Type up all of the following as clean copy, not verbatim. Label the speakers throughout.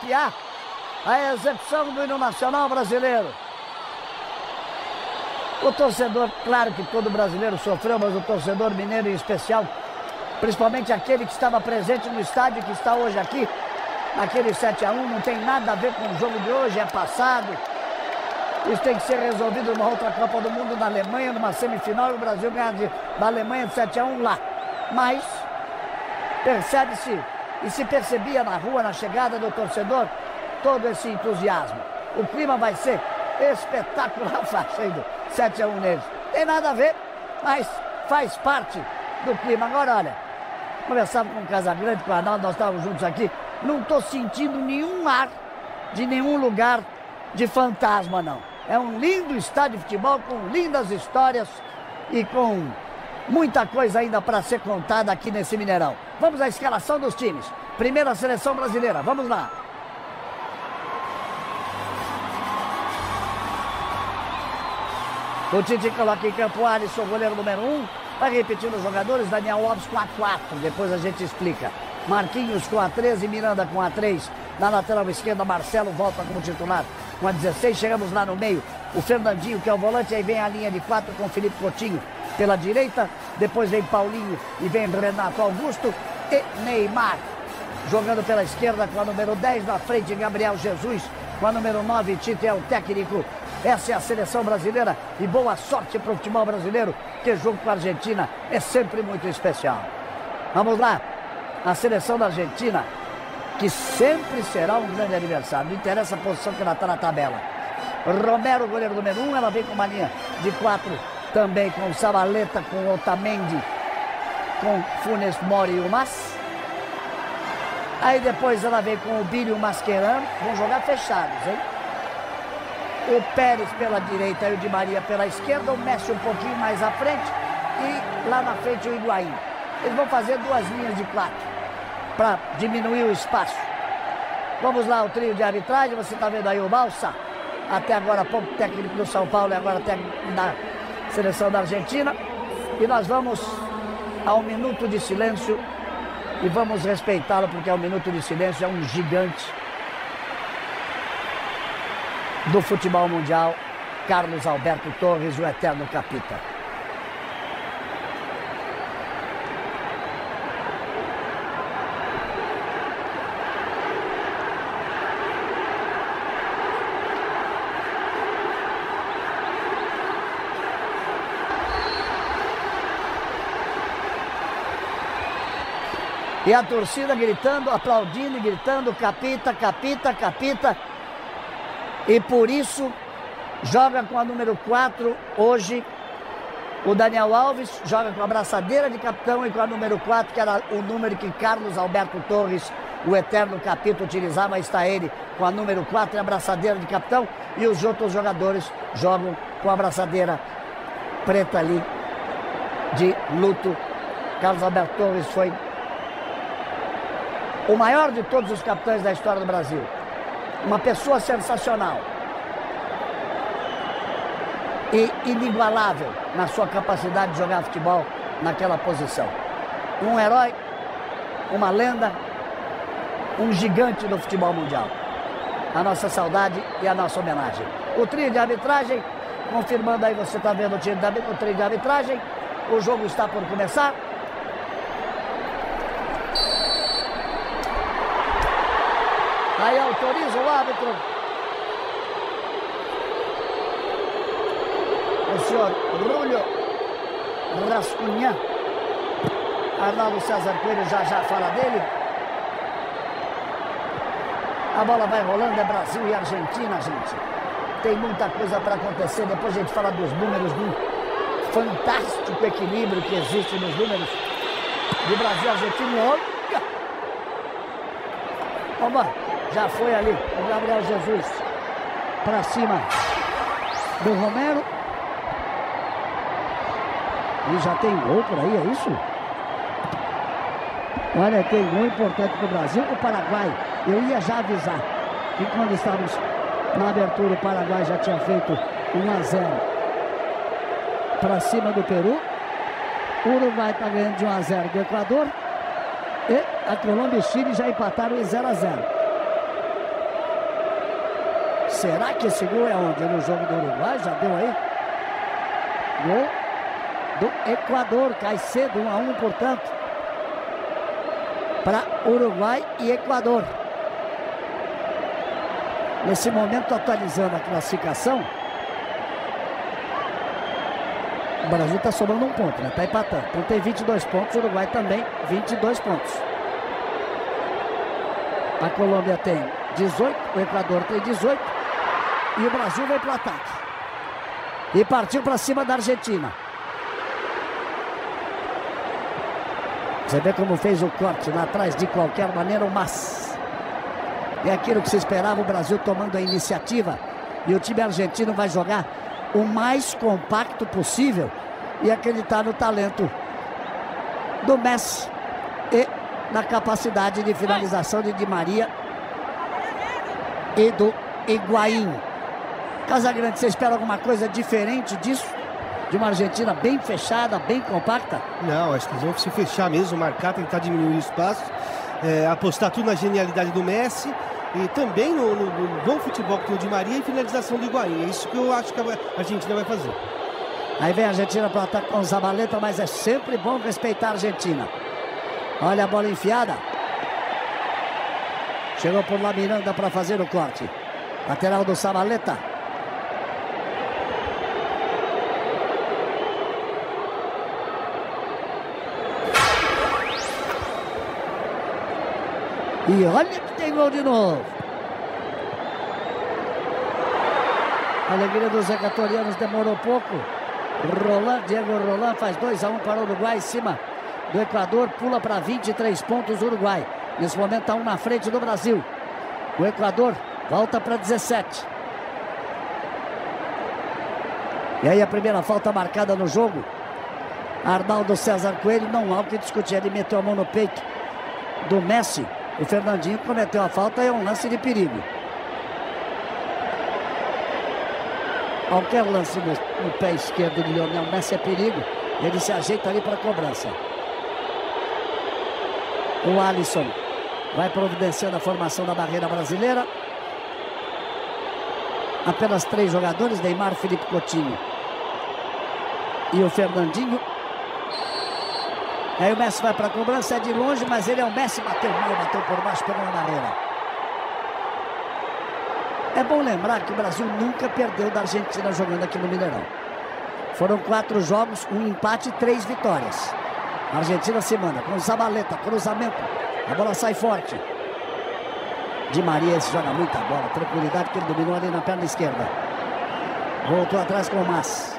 Speaker 1: copiar a execução do hino nacional brasileiro. O torcedor, claro que todo brasileiro sofreu, mas o torcedor mineiro em especial, principalmente aquele que estava presente no estádio, que está hoje aqui, naquele 7-1, não tem nada a ver com o jogo de hoje, é passado. Isso tem que ser resolvido numa outra Copa do Mundo na Alemanha, numa semifinal, e o Brasil ganha da Alemanha de 7-1 lá. Mas percebe-se, e se percebia na rua, na chegada do torcedor, todo esse entusiasmo. O clima vai ser espetacular fazendo 7-1 neles. Tem nada a ver, mas faz parte do clima. Agora, olha, conversava com o Casagrande, com o Arnaldo, nós estávamos juntos aqui. Não estou sentindo nenhum ar de nenhum lugar de fantasma, não. É um lindo estádio de futebol, com lindas histórias e com muita coisa ainda para ser contada aqui nesse Mineirão. Vamos à escalação dos times. Primeira seleção brasileira, vamos lá. O Tite coloca em campo o Alisson, goleiro número 1. Vai repetindo os jogadores, Daniel Alves com a 4. Depois a gente explica. Marquinhos com a 13, Miranda com a 3. Na lateral esquerda, Marcelo volta como titular com a 16. Chegamos lá no meio, o Fernandinho, que é o volante. Aí vem a linha de 4 com Felipe Coutinho pela direita. Depois vem Paulinho e vem Renato Augusto e Neymar. Jogando pela esquerda com a número 10. Na frente, Gabriel Jesus com a número 9. Tite é o técnico. Essa é a seleção brasileira e boa sorte para o futebol brasileiro, que jogo com a Argentina é sempre muito especial. Vamos lá, a seleção da Argentina, que sempre será um grande adversário, não interessa a posição que ela está na tabela. Romero, goleiro número 1, ela vem com uma linha de 4, também com Zabaleta, com Otamendi, com Funes Mori e o Mas. Aí depois ela vem com o Billy e o Mascherano, vão jogar fechados, hein? O Pérez pela direita e o Di Maria pela esquerda, o Messi um pouquinho mais à frente e lá na frente o Higuaín. Eles vão fazer 2 linhas de 4 para diminuir o espaço. Vamos lá, o trio de arbitragem, você está vendo aí o Balsa, até agora pouco técnico do São Paulo e agora técnico da seleção da Argentina. E nós vamos ao minuto de silêncio e vamos respeitá-lo, porque o minuto de silêncio é um gigante do futebol mundial, Carlos Alberto Torres, o eterno capita. E a torcida gritando, aplaudindo e gritando, capita, capita, capita. E por isso, joga com a número 4 hoje o Daniel Alves, joga com a braçadeira de capitão e com a número 4, que era o número que Carlos Alberto Torres, o eterno capita, utilizava. Está ele com a número 4 e a braçadeira de capitão. E os outros jogadores jogam com a braçadeira preta ali de luto. Carlos Alberto Torres foi o maior de todos os capitães da história do Brasil. Uma pessoa sensacional e inigualável na sua capacidade de jogar futebol naquela posição. Um herói, uma lenda, um gigante do futebol mundial. A nossa saudade e a nossa homenagem. O trio de arbitragem, confirmando aí, você está vendo o trio de arbitragem. O jogo está por começar. Aí autoriza o árbitro, o senhor Rúlio Rascunha. Arnaldo César Coelho já fala dele. A bola vai rolando, é Brasil e Argentina, gente. Tem muita coisa para acontecer. Depois a gente fala dos números, do fantástico equilíbrio que existe nos números do Brasil e Argentina. Olha! Vamos lá. Já foi ali o Gabriel Jesus para cima do Romero. E já tem gol por aí, é isso? Olha, tem gol importante para o Brasil. O Paraguai, eu ia já avisar que quando estávamos na abertura, o Paraguai já tinha feito 1-0 para cima do Peru. O Uruguai está ganhando de 1-0 do Equador. E a Colômbia e Chile já empataram em 0-0. Será que esse gol é onde? No jogo do Uruguai? Já deu aí? Gol do Equador. Cai cedo, 1-1, portanto, para Uruguai e Equador. Nesse momento, atualizando a classificação, o Brasil está sobrando um ponto, né? Está empatando. Então tem 22 pontos, o Uruguai também 22 pontos. A Colômbia tem 18, o Equador tem 18 e o Brasil vem para o ataque. E partiu para cima da Argentina. Você vê como fez o corte lá atrás, de qualquer maneira, mas é aquilo que se esperava, o Brasil tomando a iniciativa. E o time argentino vai jogar o mais compacto possível e acreditar no talento do Messi e na capacidade de finalização de Di Maria e do Higuaín. Casagrande, você espera alguma coisa diferente disso? De uma Argentina bem fechada, bem compacta?
Speaker 2: Não, acho que eles vão se fechar mesmo, marcar, tentar diminuir o espaço, apostar tudo na genialidade do Messi e também no bom futebol que tem o Di Maria e finalização do Higuaín. É isso que eu acho que a Argentina vai fazer.
Speaker 1: Aí vem a Argentina para o ataque com o Zabaleta, mas é sempre bom respeitar a Argentina. Olha a bola enfiada. Chegou por lá Miranda para fazer o corte. Lateral do Zabaleta. E olha que tem gol de novo. A alegria dos equatorianos demorou pouco. Diego Roland faz 2-1 para o Uruguai em cima do Equador. Pula para 23 pontos o Uruguai. Nesse momento está 1 na frente do Brasil. O Equador volta para 17. E aí a primeira falta marcada no jogo. Arnaldo César Coelho, não há o que discutir. Ele meteu a mão no peito do Messi. O Fernandinho cometeu a falta e é um lance de perigo. Qualquer lance no pé esquerdo de Lionel Messi é perigo. Ele se ajeita ali para a cobrança. O Alisson vai providenciando a formação da barreira brasileira. Apenas 3 jogadores, Neymar, Felipe Coutinho e o Fernandinho. Aí o Messi vai para a cobrança, é de longe, mas ele é o Messi, bateu mal, bateu por baixo, pegou na barreira. É bom lembrar que o Brasil nunca perdeu da Argentina jogando aqui no Mineirão. Foram 4 jogos, 1 empate e 3 vitórias. A Argentina se manda com Zabaleta, cruzamento, a bola sai forte. Di Maria joga muita bola, tranquilidade que ele dominou ali na perna esquerda. Voltou atrás com o Mas.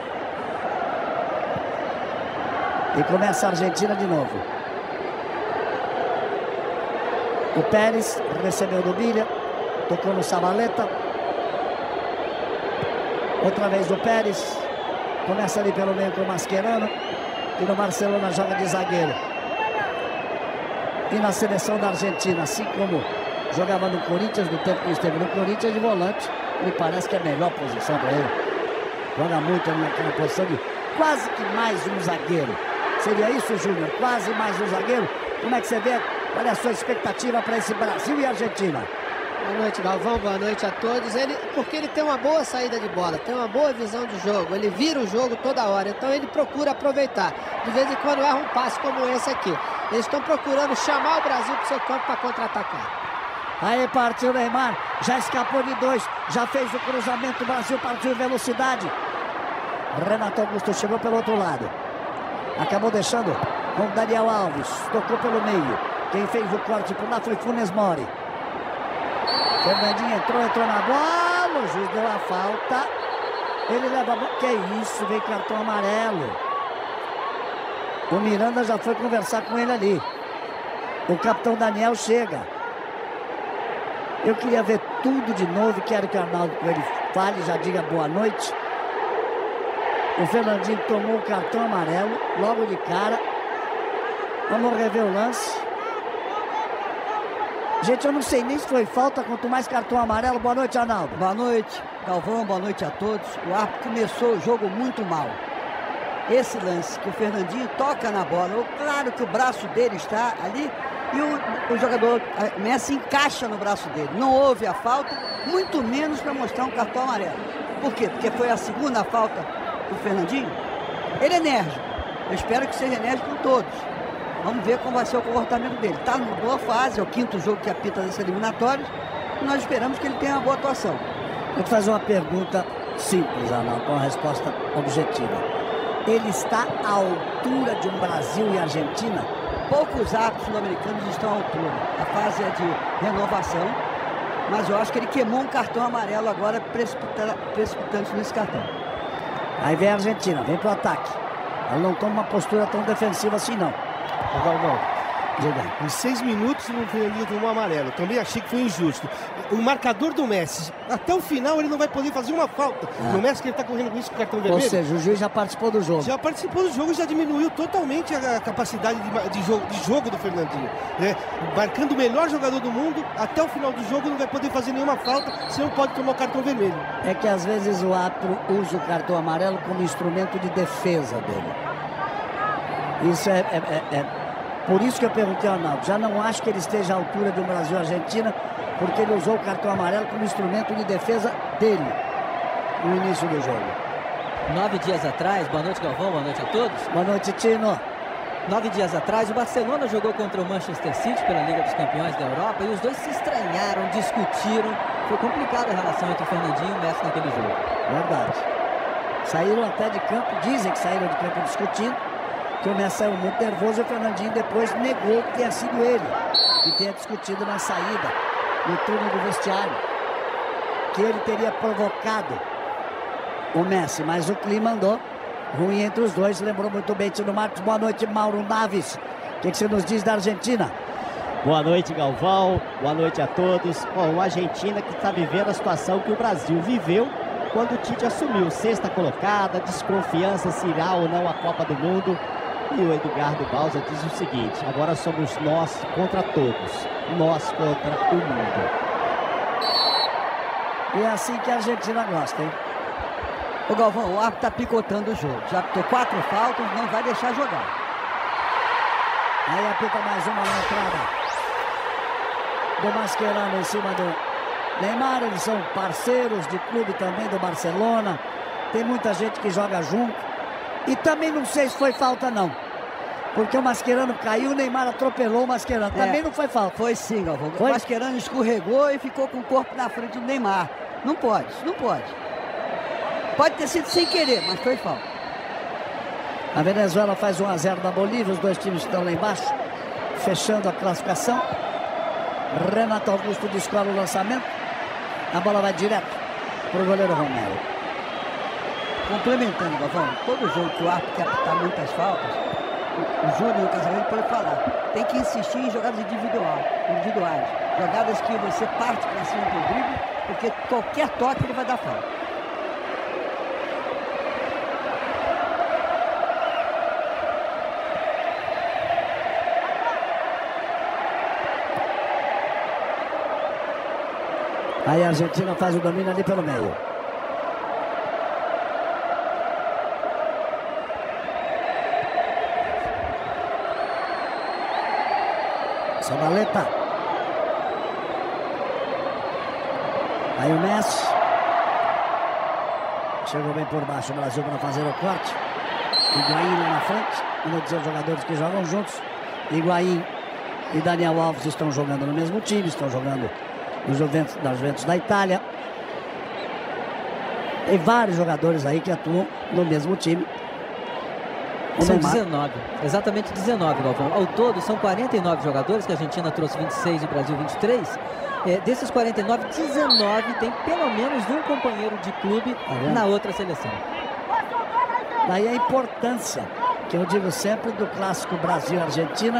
Speaker 1: E começa a Argentina de novo. O Pérez recebeu do Bilha. Tocou no Zabaleta. Outra vez o Pérez. Começa ali pelo meio com o Mascherano. E no Barcelona joga de zagueiro. E na seleção da Argentina, assim como jogava no Corinthians, do tempo que esteve no Corinthians, de volante, me parece que é a melhor posição para ele. Joga muito ali naquela posição de quase que mais um zagueiro. Seria isso, Júnior? Quase mais um zagueiro? Como é que você vê? Qual é a sua expectativa para esse Brasil e Argentina?
Speaker 3: Boa noite, Galvão. Boa noite a todos. Porque ele tem uma boa saída de bola, tem uma boa visão de jogo. Ele vira o jogo toda hora, então ele procura aproveitar. De vez em quando erra um passe como esse aqui. Eles estão procurando chamar o Brasil para o seu campo para contra-atacar.
Speaker 1: Aí partiu o Neymar, já escapou de 2, já fez o cruzamento, o Brasil partiu em velocidade. Renato Augusto chegou pelo outro lado. Acabou deixando com o Daniel Alves. Tocou pelo meio. Quem fez o corte por lá foi Funes Mori. Fernandinho entrou na bola. O juiz deu a falta. Ele leva a bola. Que isso? Vem cartão amarelo. O Miranda já foi conversar com ele ali. O capitão Daniel chega. Eu queria ver tudo de novo. Quero que o Arnaldo Coelho fale, já diga boa noite. O Fernandinho tomou o cartão amarelo logo de cara. Vamos rever o lance. Gente, eu não sei nem se foi falta, quanto mais cartão amarelo. Boa noite, Arnaldo.
Speaker 4: Boa noite, Galvão. Boa noite a todos. O árbitro começou o jogo muito mal. Esse lance que o Fernandinho toca na bola. Claro que o braço dele está ali e o jogador Messi encaixa no braço dele. Não houve a falta, muito menos para mostrar um cartão amarelo. Por quê? Porque foi a segunda falta do Fernandinho. Ele é enérgico. Eu espero que seja enérgico com todos. Vamos ver como vai ser o comportamento dele. Está numa boa fase, é o 5º jogo que apita desse eliminatórios. E nós esperamos que ele tenha uma boa atuação.
Speaker 1: Vou te fazer uma pergunta simples, Arnaldo, com uma resposta objetiva. Ele está à altura de um Brasil e Argentina?
Speaker 4: Poucos árbitros sul-americanos estão à altura. A fase é de renovação, mas eu acho que ele queimou um cartão amarelo agora, precipitante nesse cartão.
Speaker 1: Aí vem a Argentina, vem pro ataque. Ela não toma uma postura tão defensiva assim, não.
Speaker 2: Galvão, em 6 minutos o Fernandinho tomou amarelo. Também achei que foi injusto. O marcador do Messi, até o final ele não vai poder fazer uma falta. O Messi que ele está correndo com isso com o cartão vermelho.
Speaker 1: Ou seja, o juiz já participou do jogo.
Speaker 2: Já participou do jogo e já diminuiu totalmente a capacidade de jogo do Fernandinho. Marcando o melhor jogador do mundo, até o final do jogo não vai poder fazer nenhuma falta, senão pode tomar o cartão vermelho.
Speaker 1: É que às vezes o árbitro usa o cartão amarelo como instrumento de defesa dele. Isso por isso que eu perguntei ao Arnaldo. Já não acho que ele esteja à altura de um Brasil e Argentina, porque ele usou o cartão amarelo como instrumento de defesa dele no início do jogo.
Speaker 5: 9 dias atrás, boa noite Galvão, boa noite a todos.
Speaker 1: Boa noite, Tino.
Speaker 5: 9 dias atrás, o Barcelona jogou contra o Manchester City pela Liga dos Campeões da Europa e os dois se estranharam, discutiram. Foi complicada a relação entre o Fernandinho e o Messi naquele jogo.
Speaker 1: Verdade. Saíram até de campo, dizem que saíram de campo discutindo, que o Messi saiu muito nervoso e o Fernandinho depois negou que tenha sido ele que tenha discutido na saída, no túnel do vestiário, que ele teria provocado o Messi, mas o clima andou ruim entre os dois. Lembrou muito bem Tino Marcos. Boa noite, Mauro Naves. O que você nos diz da Argentina?
Speaker 6: Boa noite, Galvão. Boa noite a todos. Bom, uma Argentina que está vivendo a situação que o Brasil viveu quando o Tite assumiu. 6ª colocada, desconfiança se irá ou não a Copa do Mundo. E o Edgardo Bausa diz o seguinte: agora somos nós contra todos, nós contra o mundo.
Speaker 1: E é assim que a Argentina gosta, hein?
Speaker 4: Ô Galvão, o árbitro tá picotando o jogo. Já apitou 4 faltas, não vai deixar jogar.
Speaker 1: Aí apita mais uma na entrada do Mascherano em cima do Neymar. Eles são parceiros de clube também do Barcelona. Tem muita gente que joga junto. E também não sei se foi falta, não. Porque o Mascherano caiu, o Neymar atropelou o Mascherano. Também não foi falta.
Speaker 4: Foi sim, Galvão.
Speaker 1: Foi?
Speaker 4: O Mascherano escorregou e ficou com o corpo na frente do Neymar. Não pode, não pode. Pode ter sido sem querer, mas foi falta.
Speaker 1: A Venezuela faz 1-0 da Bolívia. Os dois times estão lá embaixo, fechando a classificação. Renato Augusto descola o lançamento. A bola vai direto para o goleiro Romero.
Speaker 4: Complementando, Galvão, todo jogo que o árbitro quer apitar muitas faltas, o Júnior e o Casagrande podem falar. Tem que insistir em jogadas individuais. Jogadas que você parte para cima do drible, porque qualquer toque ele vai dar falta.
Speaker 1: Aí a Argentina faz o domínio ali pelo meio. Zabaleta. Aí o Messi. Chegou bem por baixo o Brasil para fazer o corte. Higuaín lá na frente. Como eu dizia, os jogadores que jogam juntos. Higuaín e Daniel Alves estão jogando no mesmo time. Estão jogando nos Juventus da Itália. Tem vários jogadores aí que atuam no mesmo time.
Speaker 5: São 19, exatamente 19, Galvão. Ao todo, são 49 jogadores, que a Argentina trouxe 26 e o Brasil 23. Desses 49, 19 tem pelo menos um companheiro de clube na outra seleção.
Speaker 1: Daí a importância, que eu digo sempre, do clássico Brasil-Argentina.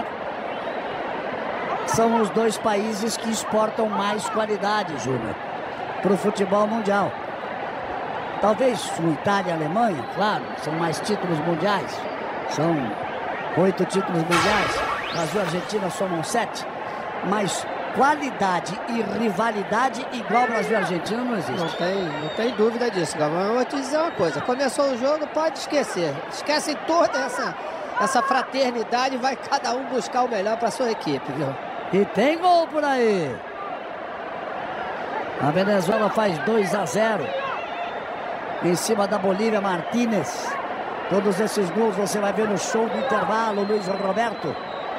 Speaker 1: São os dois países que exportam mais qualidade, Júnior, para o futebol mundial. Talvez Itália e Alemanha, claro, são mais títulos mundiais. São 8 títulos mundiais. Brasil e Argentina somam 7. Mas qualidade e rivalidade igual Brasil e Argentina não existe.
Speaker 3: Não tem dúvida disso, Galvão. Eu vou te dizer uma coisa. Começou o jogo, pode esquecer. Esquece toda essa fraternidade, vai cada um buscar o melhor para sua equipe, viu?
Speaker 1: E tem gol por aí. A Venezuela faz 2-0 em cima da Bolívia. Martínez. Todos esses gols você vai ver no show do intervalo, Luiz Roberto.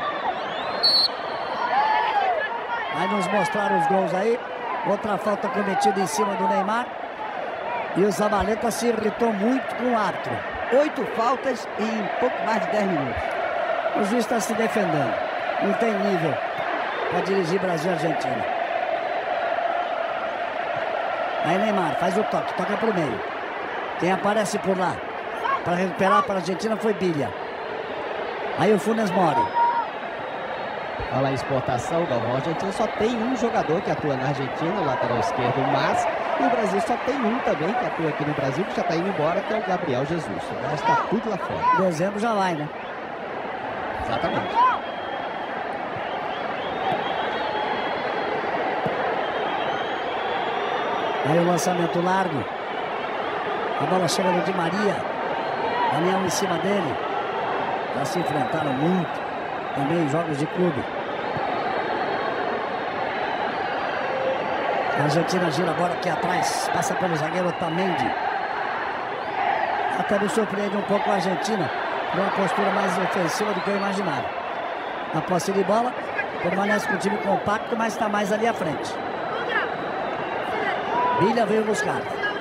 Speaker 1: Vai nos mostrar os gols aí. Outra falta cometida em cima do Neymar. E o Zabaleta se irritou muito com o árbitro.
Speaker 4: 8 faltas em pouco mais de 10 minutos.
Speaker 1: O juiz está se defendendo. Não tem nível para dirigir Brasil e Argentina. Aí Neymar faz o toque, toca para o meio. Quem aparece por lá para recuperar para a Argentina foi Bilha. Aí o Funes Mori.
Speaker 6: Fala em exportação, Galvão. A Argentina só tem um jogador que atua na Argentina, o lateral esquerdo, mas o Brasil só tem um também que atua aqui no Brasil, que já está indo embora, que é o Gabriel Jesus. O resto está tudo lá fora.
Speaker 1: Dezembro já vai, né?
Speaker 6: Exatamente.
Speaker 1: Aí o lançamento largo. A bola chega no Di Maria. Daniel em cima dele. Já se enfrentaram muito também em jogos de clube. A Argentina gira agora aqui atrás. Passa pelo zagueiro Otamendi. Até me surpreende um pouco a Argentina com uma postura mais ofensiva do que eu imaginava. A posse de bola permanece com o time compacto, mas está mais ali à frente. Bilha veio buscar.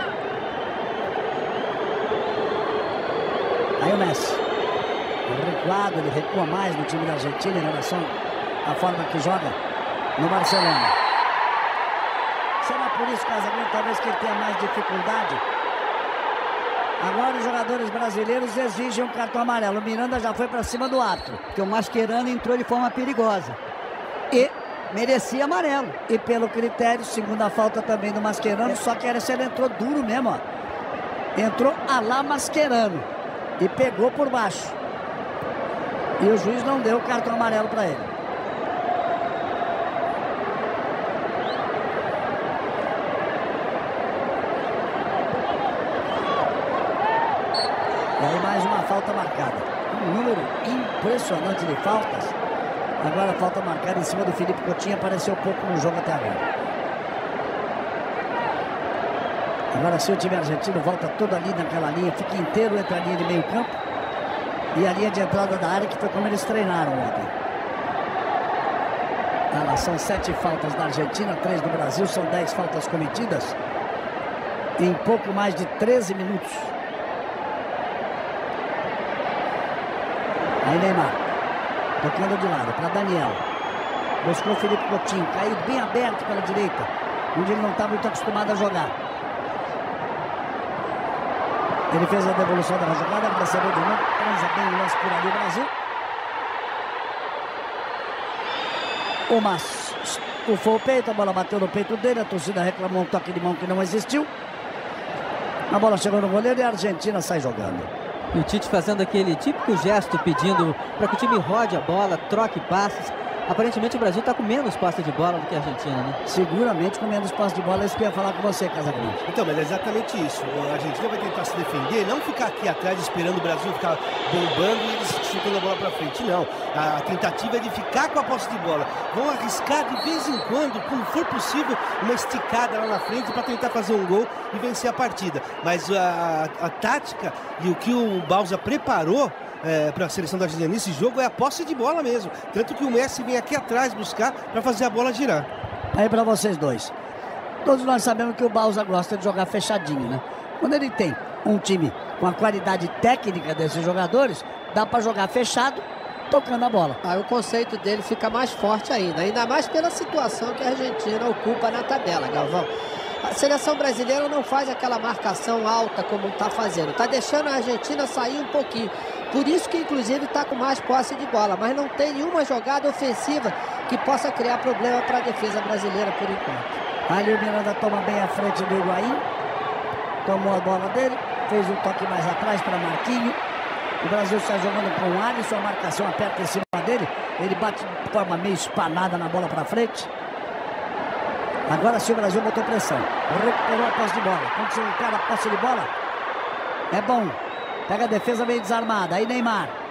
Speaker 1: Aí o Messi. Recuado, ele recua mais no time da Argentina em relação à forma que joga no Barcelona. Será por isso, Casagrande, talvez que ele tenha mais dificuldade? Agora os jogadores brasileiros exigem um cartão amarelo. O Miranda já foi para cima do árbitro.
Speaker 4: Porque o Mascherano entrou de forma perigosa. E merecia amarelo.
Speaker 1: E pelo critério, segunda falta também do Mascherano. Só que essa ele entrou duro mesmo, ó. Entrou a lá Mascherano. E pegou por baixo. E o juiz não deu o cartão amarelo para ele. E aí mais uma falta marcada. Um número impressionante de faltas. Agora a falta marcada em cima do Felipe Coutinho. Apareceu pouco no jogo até agora. Agora sim o time argentino volta todo ali naquela linha. Fica inteiro entre a linha de meio campo e a linha de entrada da área, que foi como eles treinaram ontem. Ah, são 7 faltas da Argentina, 3 do Brasil. São 10 faltas cometidas em pouco mais de 13 minutos. Aí Neymar, tocando de lado para Daniel. Buscou o Felipe Coutinho, caiu bem aberto pela direita, onde ele não está muito acostumado a jogar. Ele fez a devolução da jogada, recebeu de novo, transa bem o lance por ali o Brasil. O Mas estufou o peito, a bola bateu no peito dele, a torcida reclamou um toque de mão que não existiu. A bola chegou no goleiro e a Argentina sai jogando.
Speaker 5: E o Tite fazendo aquele típico gesto, pedindo para que o time rode a bola, troque passes. Aparentemente o Brasil está com menos posse de bola do que a Argentina, né?
Speaker 1: Seguramente com menos posse de bola, é isso que eu ia falar com você, Casagrande.
Speaker 2: Então, mas é exatamente isso. A Argentina vai tentar se defender, não ficar aqui atrás esperando o Brasil ficar bombando e eles chutando a bola para frente, não. A tentativa é de ficar com a posse de bola. Vão arriscar de vez em quando, como for possível, uma esticada lá na frente para tentar fazer um gol e vencer a partida. Mas a tática e o que o Bausa preparou para a seleção da Argentina nesse jogo é a posse de bola mesmo. Tanto que o Messi vem aqui atrás buscar para fazer a bola girar.
Speaker 1: Aí para vocês dois. Todos nós sabemos que o Bausa gosta de jogar fechadinho, né? Quando ele tem um time com a qualidade técnica desses jogadores, dá para jogar fechado, tocando a bola.
Speaker 3: Aí o conceito dele fica mais forte ainda mais pela situação que a Argentina ocupa na tabela, Galvão. A seleção brasileira não faz aquela marcação alta como está fazendo. Está deixando a Argentina sair um pouquinho. Por isso que, inclusive, está com mais posse de bola. Mas não tem nenhuma jogada ofensiva que possa criar problema para a defesa brasileira, por enquanto.
Speaker 1: Ali o Miranda toma bem à frente do Higuaín. Tomou a bola dele. Fez um toque mais atrás para Marquinhos. O Brasil está jogando com o Alisson. A marcação aperta em cima dele. Ele bate de forma meio espanada na bola para frente. Agora sim o Brasil botou pressão. Recuperou a posse de bola. Quando você recupera a posse de bola, é bom. Pega a defesa meio desarmada. Aí Neymar.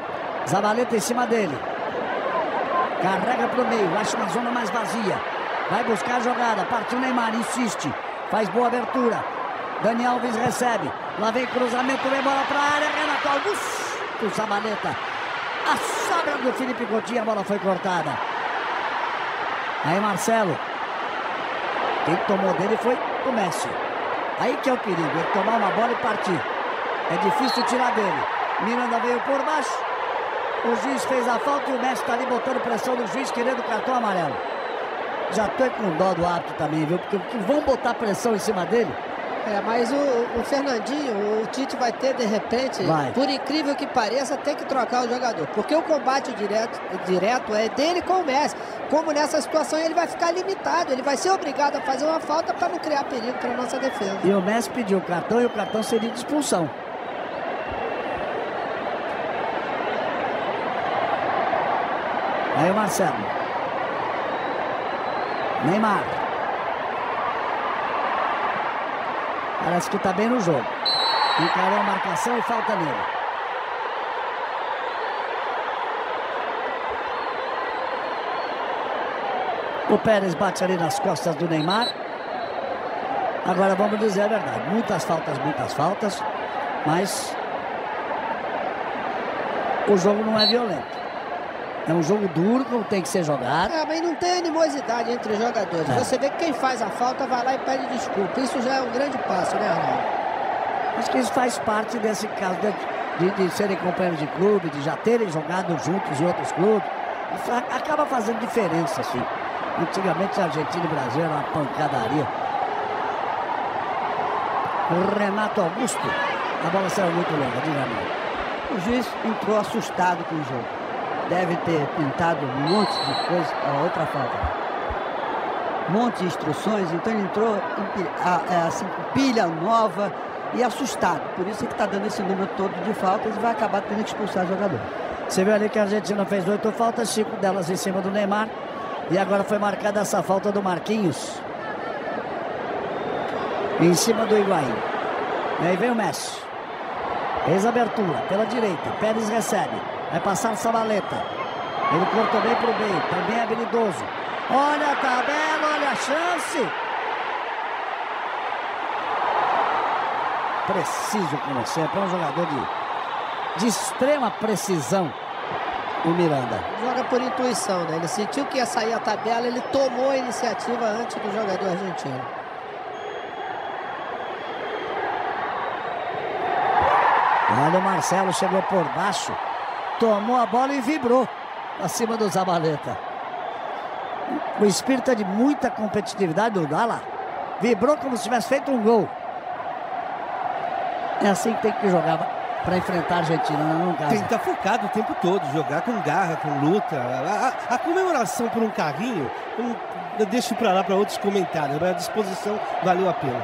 Speaker 1: Zabaleta em cima dele. Carrega pro meio, acha uma zona mais vazia. Vai buscar a jogada, partiu Neymar, insiste. Faz boa abertura. Dani Alves recebe. Lá vem cruzamento, vem bola pra área. Renato Augusto, Zabaleta. A sobra do Felipe Coutinho, a bola foi cortada. Aí Marcelo. Quem tomou dele foi o Messi. Aí que é o perigo, ele tomar uma bola e partir. É difícil tirar dele. Miranda veio por baixo. O juiz fez a falta e o Messi está ali botando pressão no juiz, querendo cartão amarelo. Já tô com dó do árbitro também, viu? Porque vão botar pressão em cima dele.
Speaker 3: Mas o Fernandinho, o Tite vai ter de repente, por incrível que pareça, ter que trocar o jogador. Porque o combate direto é dele com o Messi. Como nessa situação ele vai ficar limitado, ele vai ser obrigado a fazer uma falta para não criar perigo para a nossa defesa.
Speaker 1: E o Messi pediu o cartão e o cartão seria de expulsão. Aí o Marcelo. Neymar. Parece que está bem no jogo. Encarou a marcação e falta nele. O Pérez bate ali nas costas do Neymar. Agora vamos dizer a verdade. Muitas faltas. Mas o jogo não é violento. É um jogo duro, como tem que ser jogado.
Speaker 3: Mas não tem animosidade entre os jogadores. Você vê que quem faz a falta vai lá e pede desculpa. Isso já é um grande passo, né, Arnaldo?
Speaker 1: Acho que isso faz parte desse caso de serem companheiros de clube, de já terem jogado juntos em outros clubes. Isso acaba fazendo diferença, assim. Antigamente a Argentina e o Brasil era uma pancadaria. O Renato Augusto. A bola saiu muito longa, diga-me.
Speaker 4: O juiz entrou assustado com o jogo. Deve ter pintado um monte de coisa, a outra falta. Um monte de instruções, então ele entrou assim, com pilha nova e assustado. Por isso que está dando esse número todo de faltas e vai acabar tendo que expulsar o jogador.
Speaker 1: Você viu ali que a Argentina fez 8 faltas, 5 delas em cima do Neymar. E agora foi marcada essa falta do Marquinhos. Em cima do Higuaín. E aí vem o Messi. Fez a abertura pela direita. Pérez recebe. Vai passar o Zabaleta. Ele cortou bem pro meio. Também é habilidoso. Olha a tabela, olha a chance. Preciso como sempre. É um jogador de extrema precisão. O Miranda.
Speaker 3: Joga por intuição, né? Ele sentiu que ia sair a tabela. Ele tomou a iniciativa antes do jogador argentino.
Speaker 1: Olha o Marcelo, chegou por baixo. Tomou a bola e vibrou acima do Zabaleta. O espírito é de muita competitividade do Dala. Vibrou como se tivesse feito um gol. É assim que tem que jogar para enfrentar a Argentina, não casa.
Speaker 2: Tem que estar focado o tempo todo, jogar com garra, com luta. A comemoração por um carrinho, eu deixo para lá para outros comentários, mas a disposição valeu a pena.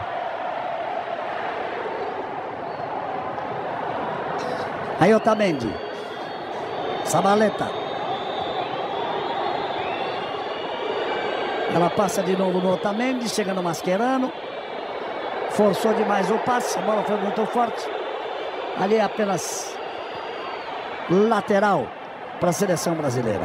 Speaker 1: Aí Otamendi. Zabaleta. Ela passa de novo no Otamendi, chega no Mascherano. Forçou demais o passe, a bola foi muito forte. Ali é apenas lateral para a seleção brasileira.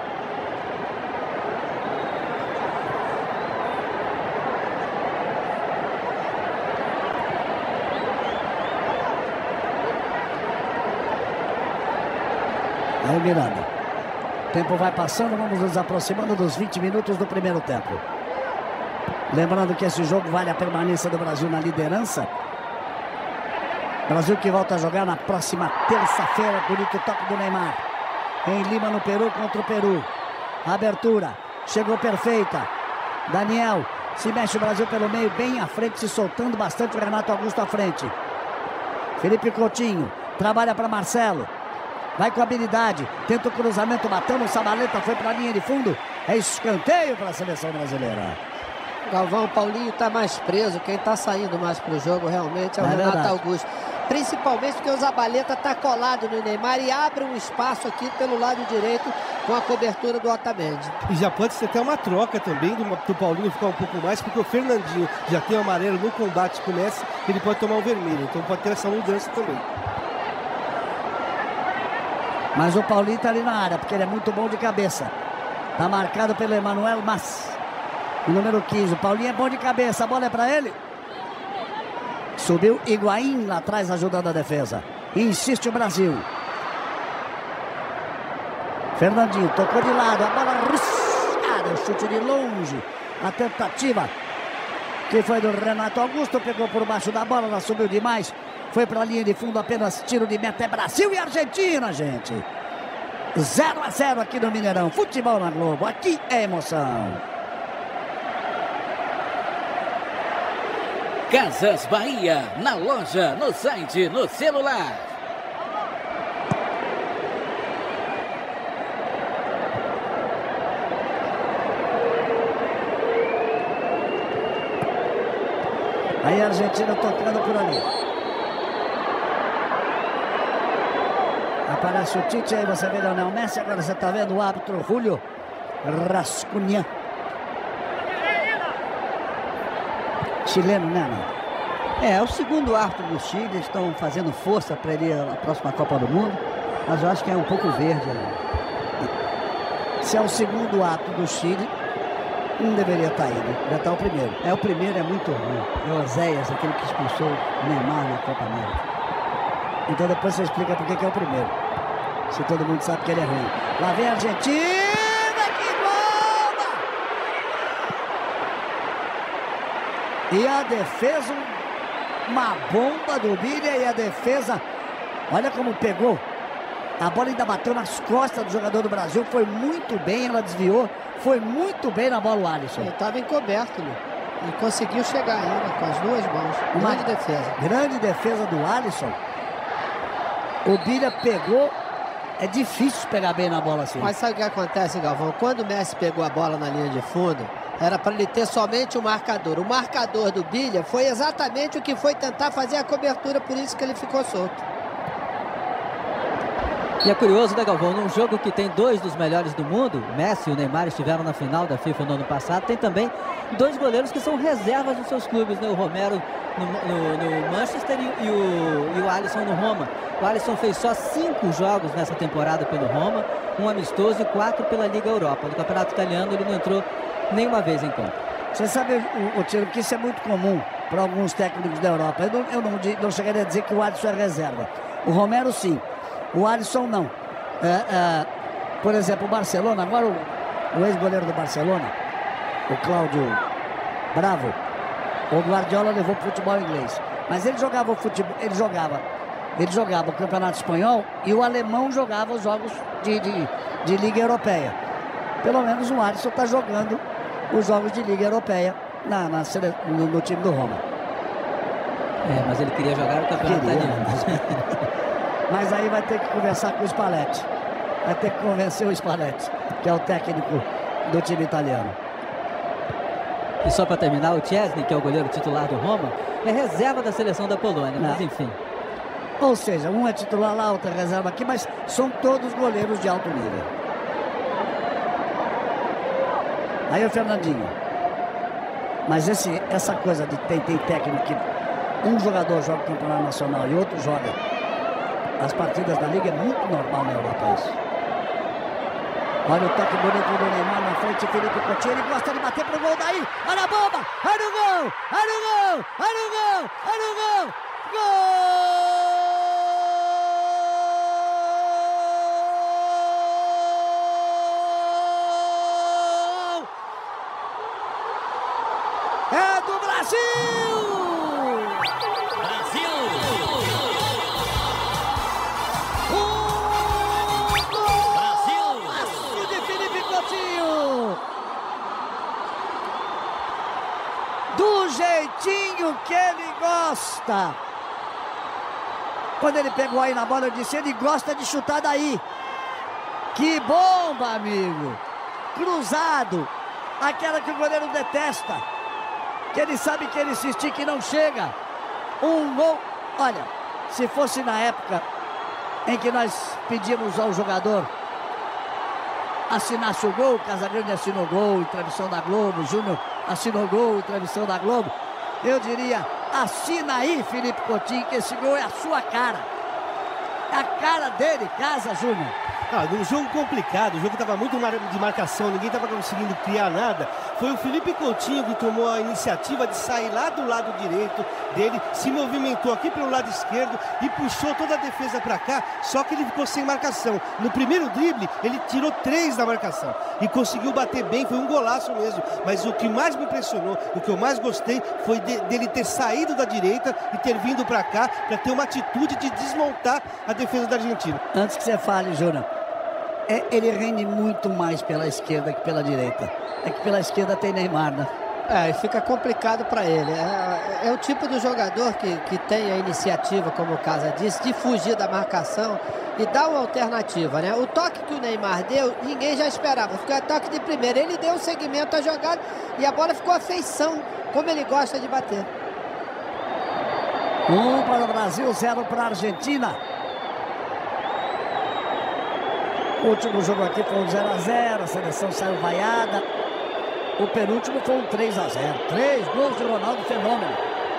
Speaker 1: Aí Miranda. O tempo vai passando, vamos nos aproximando dos 20 minutos do primeiro tempo. Lembrando que esse jogo vale a permanência do Brasil na liderança. Brasil que volta a jogar na próxima terça-feira. Bonito toque do Neymar. Em Lima, no Peru, contra o Peru. Abertura. Chegou perfeita. Daniel. Se mexe o Brasil pelo meio, bem à frente, se soltando bastante o Renato Augusto à frente. Felipe Coutinho. Trabalha para Marcelo. Vai com habilidade. Tenta o cruzamento, batendo. O Zabaleta foi para a linha de fundo. É escanteio para a seleção brasileira.
Speaker 3: Galvão, Paulinho está mais preso. Quem está saindo mais para o jogo realmente é o Renato Augusto. Principalmente porque o Zabaleta está colado no Neymar e abre um espaço aqui pelo lado direito com a cobertura do Otamendi.
Speaker 2: E já pode ser até uma troca também do Paulinho ficar um pouco mais, porque o Fernandinho já tem o amarelo no combate com o Messi, ele pode tomar o vermelho. Então pode ter essa mudança também.
Speaker 1: Mas o Paulinho tá ali na área, porque ele é muito bom de cabeça. Tá marcado pelo Emanuel Mas, o número 15. O Paulinho é bom de cabeça, a bola é para ele. Subiu Higuaín lá atrás, ajudando a defesa. Insiste o Brasil. Fernandinho tocou de lado, a bola riscada, o chute de longe. A tentativa que foi do Renato Augusto, pegou por baixo da bola, ela subiu demais. Foi para a linha de fundo, apenas tiro de meta. É Brasil e Argentina, gente. 0-0 aqui no Mineirão. Futebol na Globo, aqui é emoção.
Speaker 7: Casas Bahia, na loja, no site, no celular.
Speaker 1: Aí a Argentina tocando por ali. Aparece o Tite, aí você vê Lionel Messi. Agora você está vendo o árbitro Julio Rascunha. Chileno, né, não?
Speaker 4: É o segundo árbitro do Chile. Eles estão fazendo força para ele ir à próxima Copa do Mundo. Mas eu acho que é um pouco verde.
Speaker 1: Se é o segundo árbitro do Chile, não deveria estar aí, né? Já está o primeiro.
Speaker 4: O primeiro é muito ruim. É o Oséias, aquele que expulsou o Neymar na Copa América.
Speaker 1: Então depois você explica por que é o primeiro. Se todo mundo sabe que ele é ruim. Lá vem a Argentina, que bomba! E a defesa, uma bomba do Bilha, e a defesa, olha como pegou. A bola ainda bateu nas costas do jogador do Brasil, foi muito bem, ela desviou, foi muito bem na bola o Alisson.
Speaker 3: Ele estava encoberto, né? E conseguiu chegar ainda com as duas mãos. Grande defesa.
Speaker 1: Grande defesa do Alisson. O Bilha pegou, é difícil pegar bem na bola assim.
Speaker 3: Mas sabe o que acontece, Galvão? Quando o Messi pegou a bola na linha de fundo, era para ele ter somente o marcador. O marcador do Bilha foi exatamente o que foi tentar fazer a cobertura, por isso que ele ficou solto.
Speaker 5: E é curioso, né, Galvão? Num jogo que tem dois dos melhores do mundo, o Messi e o Neymar estiveram na final da FIFA no ano passado, tem também dois goleiros que são reservas dos seus clubes, né? O Romero no Manchester e o Alisson no Roma. O Alisson fez só 5 jogos nessa temporada pelo Roma, um amistoso e 4 pela Liga Europa. No Campeonato Italiano ele não entrou nenhuma vez em campo.
Speaker 1: Você sabe, o Tiro, que isso é muito comum para alguns técnicos da Europa. Eu não chegaria a dizer que o Alisson é reserva. O Romero sim. O Alisson não. Por exemplo, o Barcelona, agora o ex-goleiro do Barcelona, o Cláudio Bravo, o Guardiola levou para o futebol inglês. Mas ele jogava o futebol, ele jogava o Campeonato Espanhol e o alemão jogava os jogos de Liga Europeia. Pelo menos o Alisson está jogando os jogos de Liga Europeia no time do Roma.
Speaker 5: Mas ele queria jogar o Campeonato Italiano.
Speaker 1: Mas aí vai ter que conversar com o Spalletti. Vai ter que convencer o Spalletti, que é o técnico do time italiano.
Speaker 5: E só para terminar, o Szczesny, que é o goleiro titular do Roma, é reserva da seleção da Polônia, mas enfim.
Speaker 1: Ou seja, um é titular lá, outro é reserva aqui, mas são todos goleiros de alto nível. Aí o Fernandinho. Mas essa coisa de tem técnico que um jogador joga o Campeonato Nacional e outro joga as partidas da Liga, é muito normal na Europa isso. Olha o toque bonito do Neymar na frente, Felipe Coutinho, ele gosta de bater pro gol daí, olha a bomba, olha o gol, olha o gol, olha o gol, olha o gol, gol! É do Brasil! Do jeitinho que ele gosta. Quando ele pegou aí na bola, eu disse, ele gosta de chutar daí. Que bomba, amigo. Cruzado. Aquela que o goleiro detesta. Que ele sabe que ele se estica e não chega. Um gol. Olha, se fosse na época em que nós pedimos ao jogador assinasse o gol, Casagrande assinou o gol em transmissão da Globo, Júnior assinou o gol em transmissão da Globo, eu diria, assina aí, Felipe Coutinho, que esse gol é a sua cara. a cara dele, Casa Júnior.
Speaker 2: Num jogo complicado, o jogo estava muito de marcação, ninguém estava conseguindo criar nada. Foi o Felipe Coutinho que tomou a iniciativa de sair lá do lado direito dele, se movimentou aqui pelo lado esquerdo e puxou toda a defesa para cá, só que ele ficou sem marcação. No primeiro drible, ele tirou 3 da marcação e conseguiu bater bem, foi um golaço mesmo. Mas o que mais me impressionou, o que eu mais gostei, foi dele ter saído da direita e ter vindo para cá para ter uma atitude de desmontar a defesa da Argentina.
Speaker 1: Antes que você fale, Júnior, ele rende muito mais pela esquerda que pela direita. É que pela esquerda tem Neymar, né?
Speaker 3: E fica complicado para ele. É o tipo do jogador que tem a iniciativa, como o Casa disse, de fugir da marcação e dar uma alternativa, né? O toque que o Neymar deu, ninguém já esperava. Ficou toque de primeira. Ele deu seguimento à jogada e a bola ficou a feição, como ele gosta de bater.
Speaker 1: 1 para o Brasil, 0 para a Argentina. O último jogo aqui foi um 0-0, a seleção saiu vaiada. O penúltimo foi um 3-0. 3 gols de Ronaldo Fenômeno.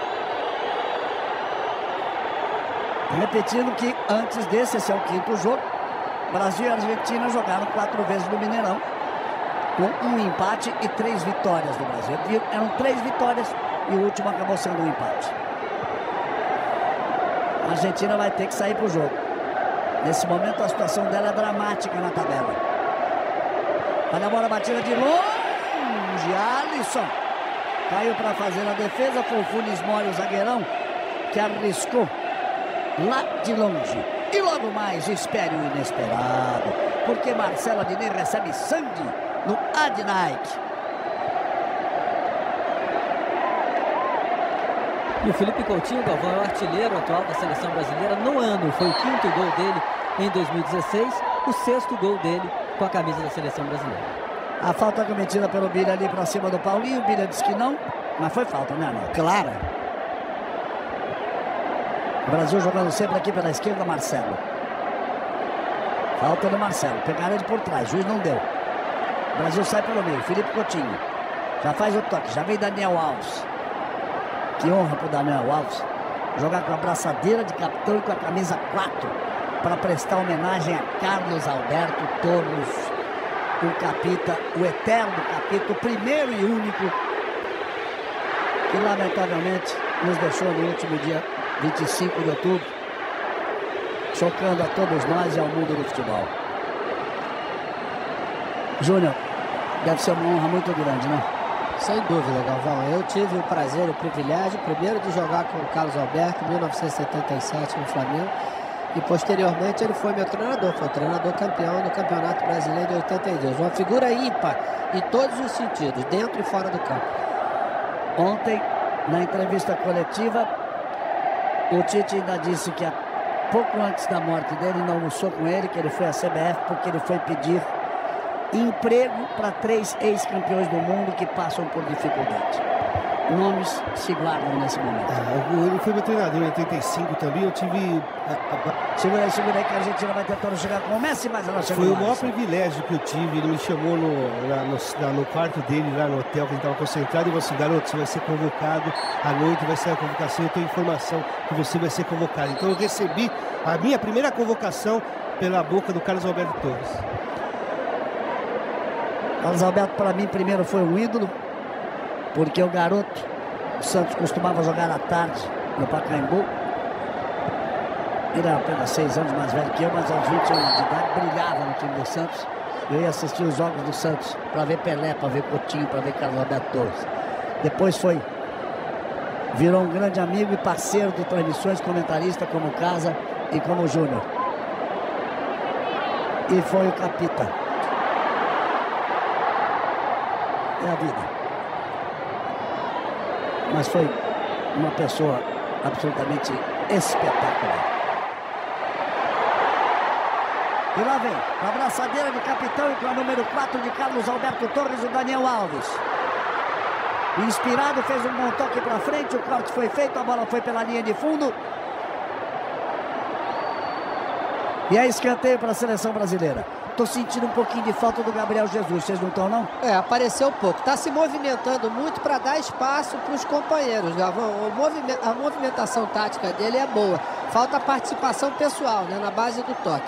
Speaker 1: Repetindo que antes desse, esse é o 5º jogo, Brasil e Argentina jogaram 4 vezes no Mineirão, com 1 empate e 3 vitórias do Brasil. Eram 3 vitórias e o último acabou sendo um empate. A Argentina vai ter que sair para o jogo. Nesse momento a situação dela é dramática na tabela. Olha a bola batida de longe. Alisson caiu para fazer a defesa. Foi o Funes Mori, o zagueirão, que arriscou lá de longe. E logo mais espere o inesperado, porque Marcelo Adnet recebe sangue no Adnight.
Speaker 5: E o Felipe Coutinho, Galvão, é o artilheiro atual da seleção brasileira no ano. Foi o 5º gol dele em 2016, o 6º gol dele com a camisa da seleção brasileira.
Speaker 1: A falta cometida pelo Bilha ali para cima do Paulinho. O Bilha disse que não, mas foi falta, né, Arnaldo? Clara. O Brasil jogando sempre aqui pela esquerda, Marcelo. Falta do Marcelo. Pegaram ele por trás, o juiz não deu. O Brasil sai pelo meio. Felipe Coutinho já faz o toque, já vem Daniel Alves. Que honra pro Daniel Alves jogar com a braçadeira de capitão e com a camisa 4 para prestar homenagem a Carlos Alberto Torres, o capita, o eterno capita, o primeiro e único, que lamentavelmente nos deixou no último dia 25 de outubro, chocando a todos nós e ao mundo do futebol. Júnior, deve ser uma honra muito grande, né?
Speaker 3: Sem dúvida, Galvão. Eu tive o prazer e o privilégio, primeiro, de jogar com o Carlos Alberto em 1977 no Flamengo. E posteriormente ele foi meu treinador. Foi o treinador campeão do Campeonato Brasileiro de 82. Uma figura ímpar em todos os sentidos, dentro e fora do campo.
Speaker 1: Ontem, na entrevista coletiva, o Tite ainda disse que pouco antes da morte dele, não almoçou com ele, que ele foi à CBF porque ele foi pedir emprego para 3 ex-campeões do mundo que passam por dificuldade. Nomes se guardam nesse momento.
Speaker 2: Ele foi meu treinador em 85 também. Eu tive...
Speaker 1: Segura aí que a Argentina vai tentando chegar com o Messi, mas ela chegou.
Speaker 2: Foi o maior privilégio que eu tive. Ele me chamou no quarto dele, lá no hotel, que ele estava concentrado, e falou assim: garoto, você vai ser convocado à noite, vai ser a convocação, eu tenho informação que você vai ser convocado. Então eu recebi a minha primeira convocação pela boca do Carlos Alberto Torres.
Speaker 1: Carlos Alberto, para mim, primeiro foi um ídolo, porque o garoto, o Santos costumava jogar à tarde no Pacaembu. Ele era apenas 6 anos mais velho que eu, mas aos 20 anos de idade brilhava no time do Santos. Eu ia assistir os jogos do Santos para ver Pelé, para ver Coutinho, para ver Carlos Alberto Torres. Depois virou um grande amigo e parceiro de transmissões, comentarista como Casa e como Júnior. E foi o capita. É a vida. Mas foi uma pessoa absolutamente espetacular. E lá vem, com a abraçadeira de capitão e com a número 4 de Carlos Alberto Torres, o Daniel Alves. Inspirado, fez um bom toque para frente, o corte foi feito, a bola foi pela linha de fundo. E é escanteio para a seleção brasileira. tô sentindo um pouquinho de falta do Gabriel Jesus. Vocês não estão, não?
Speaker 3: Apareceu pouco. Tá se movimentando muito para dar espaço para os companheiros, Galvão. A movimentação tática dele é boa. Falta a participação pessoal, né, na base do toque.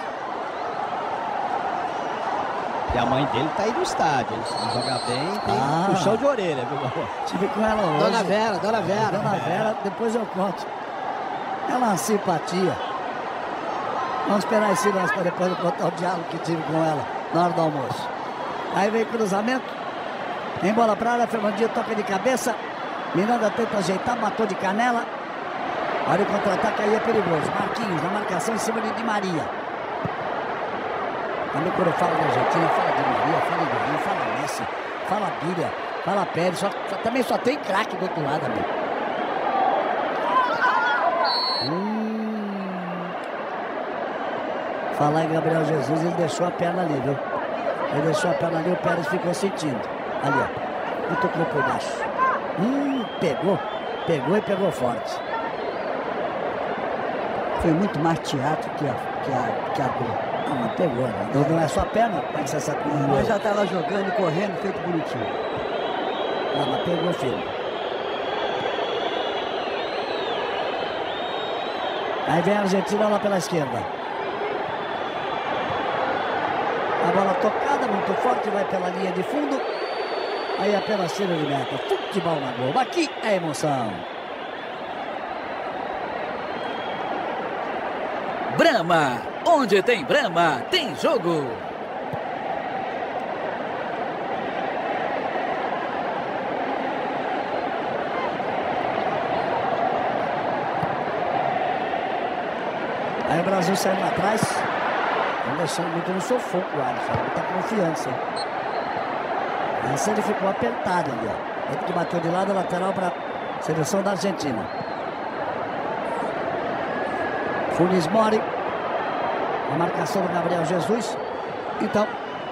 Speaker 6: E a mãe dele tá aí no estádio. Se jogar bem, tem puxão de orelha, viu, Galvão?
Speaker 1: Estive com ela hoje.
Speaker 3: Dona Vera.
Speaker 1: Dona Vera, depois eu conto. Ela é uma simpatia. Vamos esperar esse lance para depois eu contar o diálogo que tive com ela na hora do almoço. Aí vem cruzamento. Em bola para área, Fernandinho toca de cabeça. Miranda tenta ajeitar, matou de canela. Olha o contra-ataque aí, é perigoso. Marquinhos na marcação em cima de Di Maria. Também quando eu falo da Argentina, fala Di Maria, fala Higuaín, fala Messi, fala Bíblia, fala Pérez. Também só tem craque do outro lado, amigo. Falar em Gabriel Jesus, ele deixou a perna ali, viu? Ele deixou a perna ali, o Pérez ficou sentindo. Ali, ó. E tocou por baixo. Pegou e pegou forte.
Speaker 4: Foi muito mais teatro que a gol.
Speaker 1: Não, mas pegou, né? Não é só a perna, como é que você sabe que não
Speaker 4: Mas já estava jogando e correndo, feito bonitinho.
Speaker 1: Não, mas pegou firme. Aí vem a Argentina lá pela esquerda. A bola tocada, muito forte, vai pela linha de fundo. Aí apenas tiro de meta. Futebol na Globo. Aqui é emoção.
Speaker 7: Brahma. Onde tem Brahma, tem jogo.
Speaker 1: Aí o Brasil saindo lá atrás. Estão deixando muito no sufoco o Alisson. Muita confiança. Essa ele ficou apertado ali, ó. Ele que bateu de lado, lateral para a seleção da Argentina. Funes Mori. A marcação do Gabriel Jesus. Então.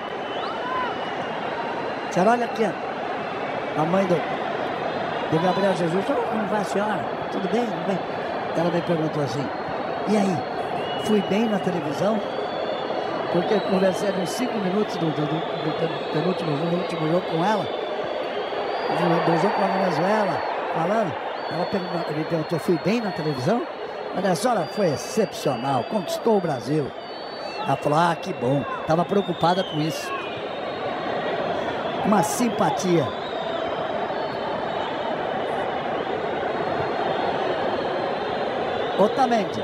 Speaker 1: Você olha aqui, ó. A mãe do Gabriel Jesus. Como vai a senhora? Tudo bem? Tudo bem? Ela me perguntou assim. E aí? Fui bem na televisão? Porque eu conversei uns 5 minutos do penúltimo jogo, do último jogo com ela. Do jogo com a Venezuela, falando. Ela me perguntou, fui bem na televisão? Olha, a senhora foi excepcional, conquistou o Brasil. Ela falou, que bom. Estava preocupada com isso. Uma simpatia. Otamendi.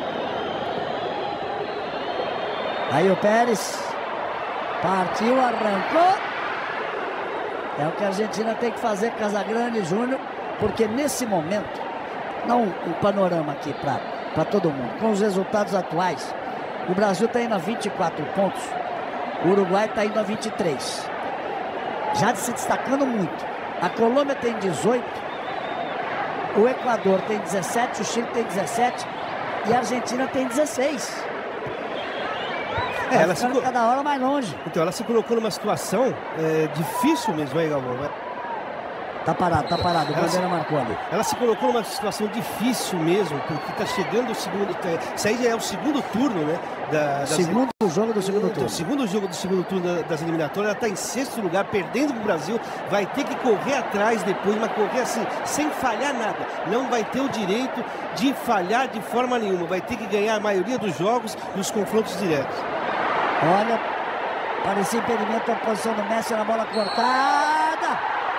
Speaker 1: Aí o Pérez partiu, arrancou. É o que a Argentina tem que fazer, Casagrande Júnior, porque nesse momento, não um panorama aqui para todo mundo, com os resultados atuais, o Brasil está indo a 24 pontos, o Uruguai está indo a 23, já se destacando muito. A Colômbia tem 18, o Equador tem 17, o Chile tem 17 e a Argentina tem 16. Ela ficou cada hora mais longe.
Speaker 2: Então, ela se colocou numa situação difícil mesmo, aí, Galvão.
Speaker 1: Tá parado. O Bandeira marcou ali.
Speaker 2: Ela se colocou numa situação difícil mesmo, porque tá chegando o segundo. Isso aí já é o segundo turno, né?
Speaker 1: Segundo jogo do segundo turno.
Speaker 2: O segundo jogo do segundo turno das eliminatórias. Ela tá em 6º lugar, perdendo pro Brasil. Vai ter que correr atrás depois, mas correr assim, sem falhar nada. Não vai ter o direito de falhar de forma nenhuma. Vai ter que ganhar a maioria dos jogos e os confrontos diretos.
Speaker 1: Olha, parecia impedimento a posição do Messi na bola cortada.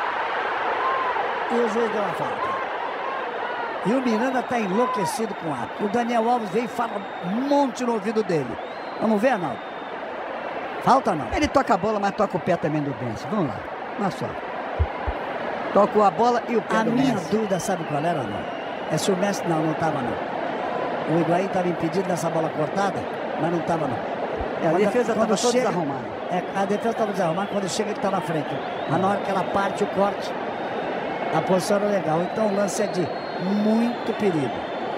Speaker 1: E o juiz deu a falta. E o Miranda está enlouquecido com o ato. O Daniel Alves vem e fala um monte no ouvido dele. Vamos ver, Arnaldo? Falta não?
Speaker 4: Ele toca a bola, mas toca o pé também do Messi. Vamos lá, olha só. Tocou a bola e o pé do Messi.
Speaker 1: A minha dúvida, sabe qual era, não? É se o Messi... Não estava não. O Higuaín estava impedido nessa bola cortada, mas não estava não.
Speaker 4: A defesa estava toda desarrumada.
Speaker 1: A defesa estava desarrumada, quando chega ele está na frente. Mas na hora que ela parte o corte, a posição era legal. Então o lance é de muito perigo.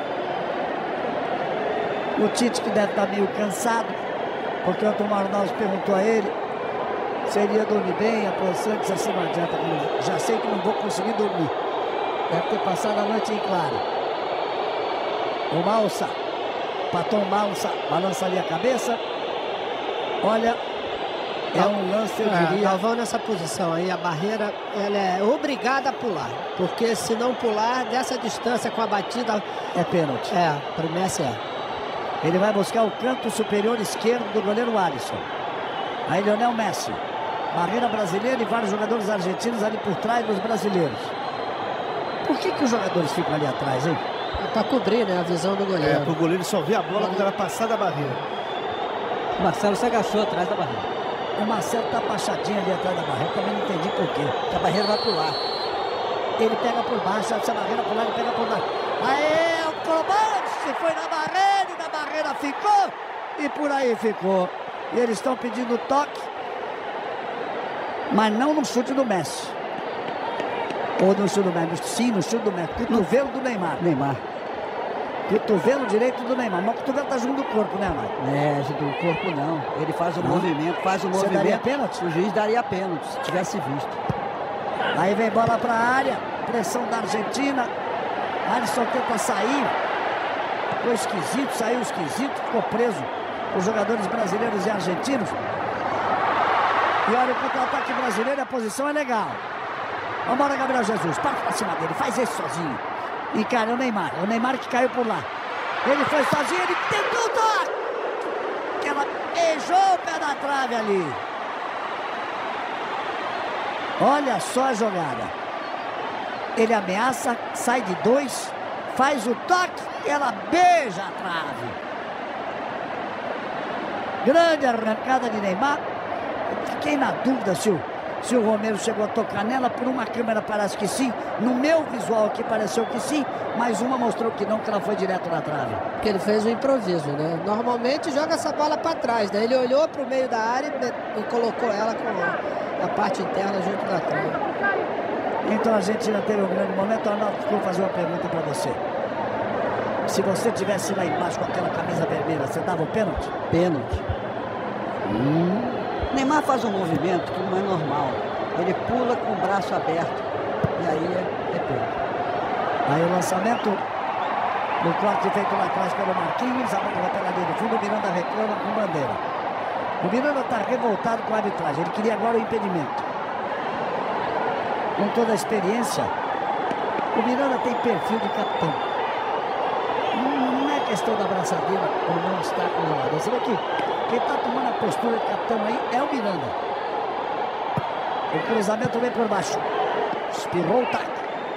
Speaker 1: O Tite, que deve estar meio cansado, porque ontem o Manaus perguntou a ele se ele ia dormir bem, a posição disse assim, não adianta, já sei que não vou conseguir dormir. Deve ter passado a noite em claro. O Malsa, Paton Malsa, balança ali a cabeça. Olha, É um lance, eu diria.
Speaker 3: Galvão, nessa posição aí, a barreira ela é obrigada a pular. Porque se não pular, dessa distância com a batida...
Speaker 1: É pênalti.
Speaker 3: Para o Messi é.
Speaker 1: Ele vai buscar o canto superior esquerdo do goleiro Alisson. Aí Lionel Messi. Barreira brasileira e vários jogadores argentinos ali por trás dos brasileiros. Por que os jogadores ficam ali atrás, hein?
Speaker 3: Para cobrir, né, a visão do goleiro.
Speaker 2: Para o goleiro só ver a bola quando ela passar da barreira.
Speaker 5: O Marcelo se agachou atrás da barreira.
Speaker 1: O Marcelo tá baixadinho ali atrás da barreira. Também não entendi por quê. Porque a barreira vai pular. Ele pega por baixo, se a barreira pular, ele pega por baixo. Aê, o Cobance foi na barreira e na barreira ficou. E por aí ficou. E eles estão pedindo toque. Mas não no chute do Messi. Ou no chute do Messi. Sim, no chute do Messi. Cotovelo do Neymar. Cotovelo direito do Neymar. Mas o cotovelo tá junto do corpo, né, Mário?
Speaker 4: Junto do corpo não. Ele faz o movimento,
Speaker 1: Você daria pênalti?
Speaker 4: O juiz daria pênalti, se tivesse visto.
Speaker 1: Aí vem bola para a área. Pressão da Argentina. Alisson tenta sair. Ficou esquisito, saiu esquisito. Ficou preso. Os jogadores brasileiros e argentinos. E olha o contra-ataque brasileiro. A posição é legal. Vambora, Gabriel Jesus. Parte pra cima dele. Faz esse sozinho. E, cara, é o Neymar. É o Neymar que caiu por lá. Ele foi sozinho. Ele tentou o toque. Ela beijou o pé da trave ali. Olha só a jogada. Ele ameaça. Sai de 2. Faz o toque. Ela beija a trave. Grande arrancada de Neymar. Fiquei na dúvida se o Romero chegou a tocar nela. Por uma câmera parece que sim. No meu visual aqui pareceu que sim. Mas uma mostrou que não, que ela foi direto na trave.
Speaker 3: Porque ele fez um improviso, né? Normalmente joga essa bola para trás, né? Ele olhou para o meio da área e colocou ela com a parte interna junto da trave.
Speaker 1: Então a Argentina teve um grande momento. Arnaldo, vou fazer uma pergunta para você. Se você tivesse lá embaixo com aquela camisa vermelha, você dava o pênalti?
Speaker 4: Pênalti. Neymar faz um movimento que não é normal. Ele pula com o braço aberto. E aí é pênalti.
Speaker 1: Aí o lançamento no corte feito lá atrás pelo Marquinhos. A bola vai pela linha do fundo. O Miranda reclama com bandeira. O Miranda está revoltado com a arbitragem. Ele queria agora o impedimento. Com toda a experiência, o Miranda tem perfil de capitão. Não é questão da abraçadeira ou não estar com o jogador. Você vê que quem está tomando a postura de capitão aí é o Miranda. O cruzamento vem por baixo. Espirrou o taco.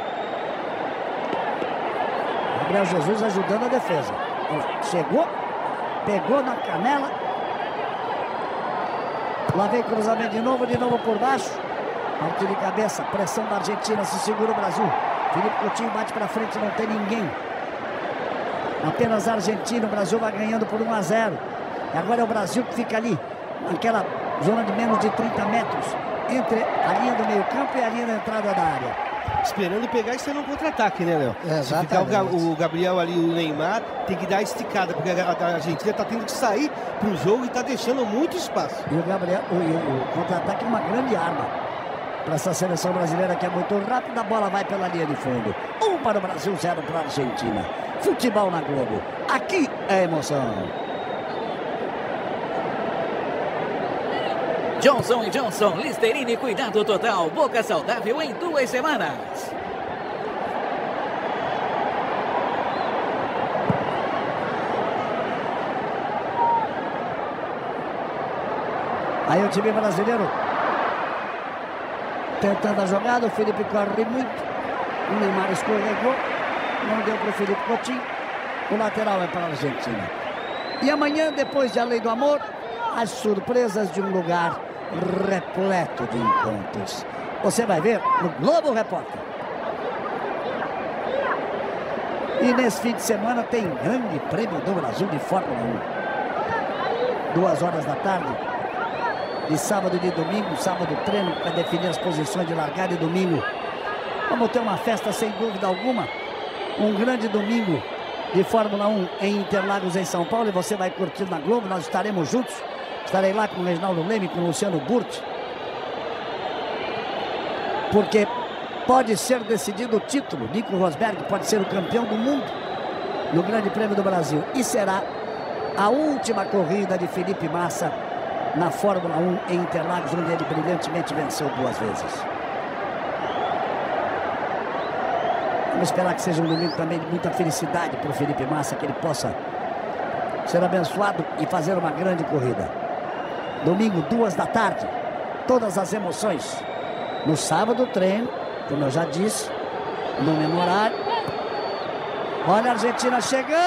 Speaker 1: Gabriel Jesus ajudando a defesa. Chegou, pegou na canela. Lá vem cruzamento de novo por baixo. Parte de cabeça, pressão da Argentina, se segura o Brasil. Felipe Coutinho bate para frente, não tem ninguém. Apenas a Argentina, o Brasil vai ganhando por 1-0. E agora é o Brasil que fica ali, naquela zona de menos de 30 metros, entre a linha do meio campo e a linha da entrada da área.
Speaker 2: Esperando pegar e sair no contra-ataque, né, Léo? Se ficar o Gabriel ali, o Neymar, tem que dar esticada, porque a Argentina está tendo que sair para o jogo e está deixando muito espaço.
Speaker 1: E o Gabriel, o contra-ataque é uma grande arma para essa seleção brasileira que é muito rápida. A bola vai pela linha de fundo. 1 para o Brasil, 0 para a Argentina. Futebol na Globo. Aqui é emoção.
Speaker 7: Johnson & Johnson, Listerine, cuidado total, boca saudável em 2 semanas.
Speaker 1: Aí o time brasileiro tentando a jogada, o Felipe corre muito, o Neymar escorregou, não deu para o Felipe Coutinho, o lateral é para a Argentina. E amanhã, depois de A Lei do Amor, as surpresas de um lugar repleto de encontros. Você vai ver no Globo Repórter. E nesse fim de semana tem Grande Prêmio do Brasil de Fórmula 1. 2 horas da tarde, de sábado e de domingo. Sábado treino para definir as posições de largada e domingo. Vamos ter uma festa sem dúvida alguma. Um grande domingo de Fórmula 1 em Interlagos, em São Paulo. E você vai curtir na Globo, nós estaremos juntos. Estarei lá com o Reginaldo Leme, com o Luciano Burti. Porque pode ser decidido o título. Nico Rosberg pode ser o campeão do mundo no Grande Prêmio do Brasil. E será a última corrida de Felipe Massa na Fórmula 1 em Interlagos, onde ele brilhantemente venceu 2 vezes. Vamos esperar que seja um domingo também de muita felicidade para o Felipe Massa, que ele possa ser abençoado e fazer uma grande corrida. Domingo, 2 da tarde, todas as emoções. No sábado, treino, como eu já disse, no mesmo horário. Olha a Argentina chegando!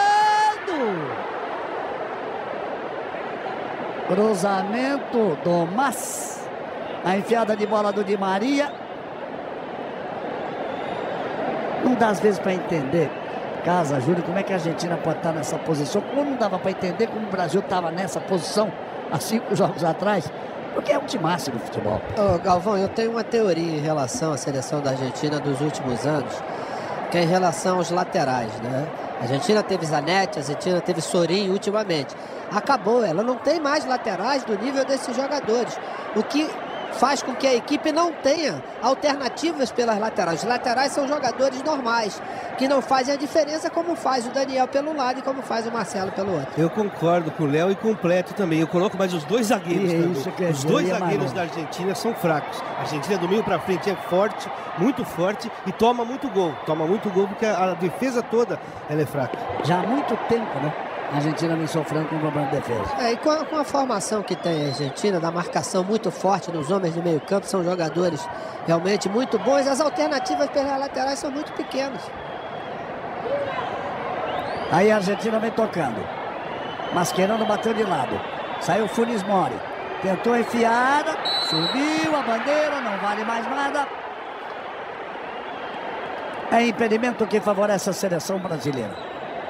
Speaker 1: Cruzamento do Mas. A enfiada de bola do Di Maria. Não dá às vezes para entender, Casa, Júlio, como é que a Argentina pode estar nessa posição. Como não dava para entender como o Brasil estava nessa posição há 5 jogos atrás. Porque é um timaço do futebol.
Speaker 3: Ô, Galvão, eu tenho uma teoria em relação à seleção da Argentina dos últimos anos, que é em relação aos laterais, né? A Argentina teve Zanetti, a Argentina teve Sorin ultimamente. Acabou, ela não tem mais laterais do nível desses jogadores. O que faz com que a equipe não tenha alternativas pelas laterais. Os laterais são jogadores normais, que não fazem a diferença como faz o Daniel pelo lado e como faz o Marcelo pelo outro.
Speaker 2: Eu concordo com o Léo e completo também. Eu coloco mais os 2 zagueiros também. Os 2 zagueiros da Argentina são fracos. A Argentina do meio para frente é forte, muito forte e toma muito gol. Toma muito gol porque a defesa toda ela é fraca.
Speaker 1: Já há muito tempo, né? A Argentina vem sofrendo com o problema de defesa.
Speaker 3: E com a formação que tem a Argentina, da marcação muito forte nos homens de meio campo, são jogadores realmente muito bons. As alternativas pelas laterais são muito pequenas.
Speaker 1: Aí a Argentina vem tocando. Mascherano bateu de lado. Saiu Funes Mori. Tentou a enfiada. Subiu a bandeira. Não vale mais nada. É impedimento que favorece a seleção brasileira.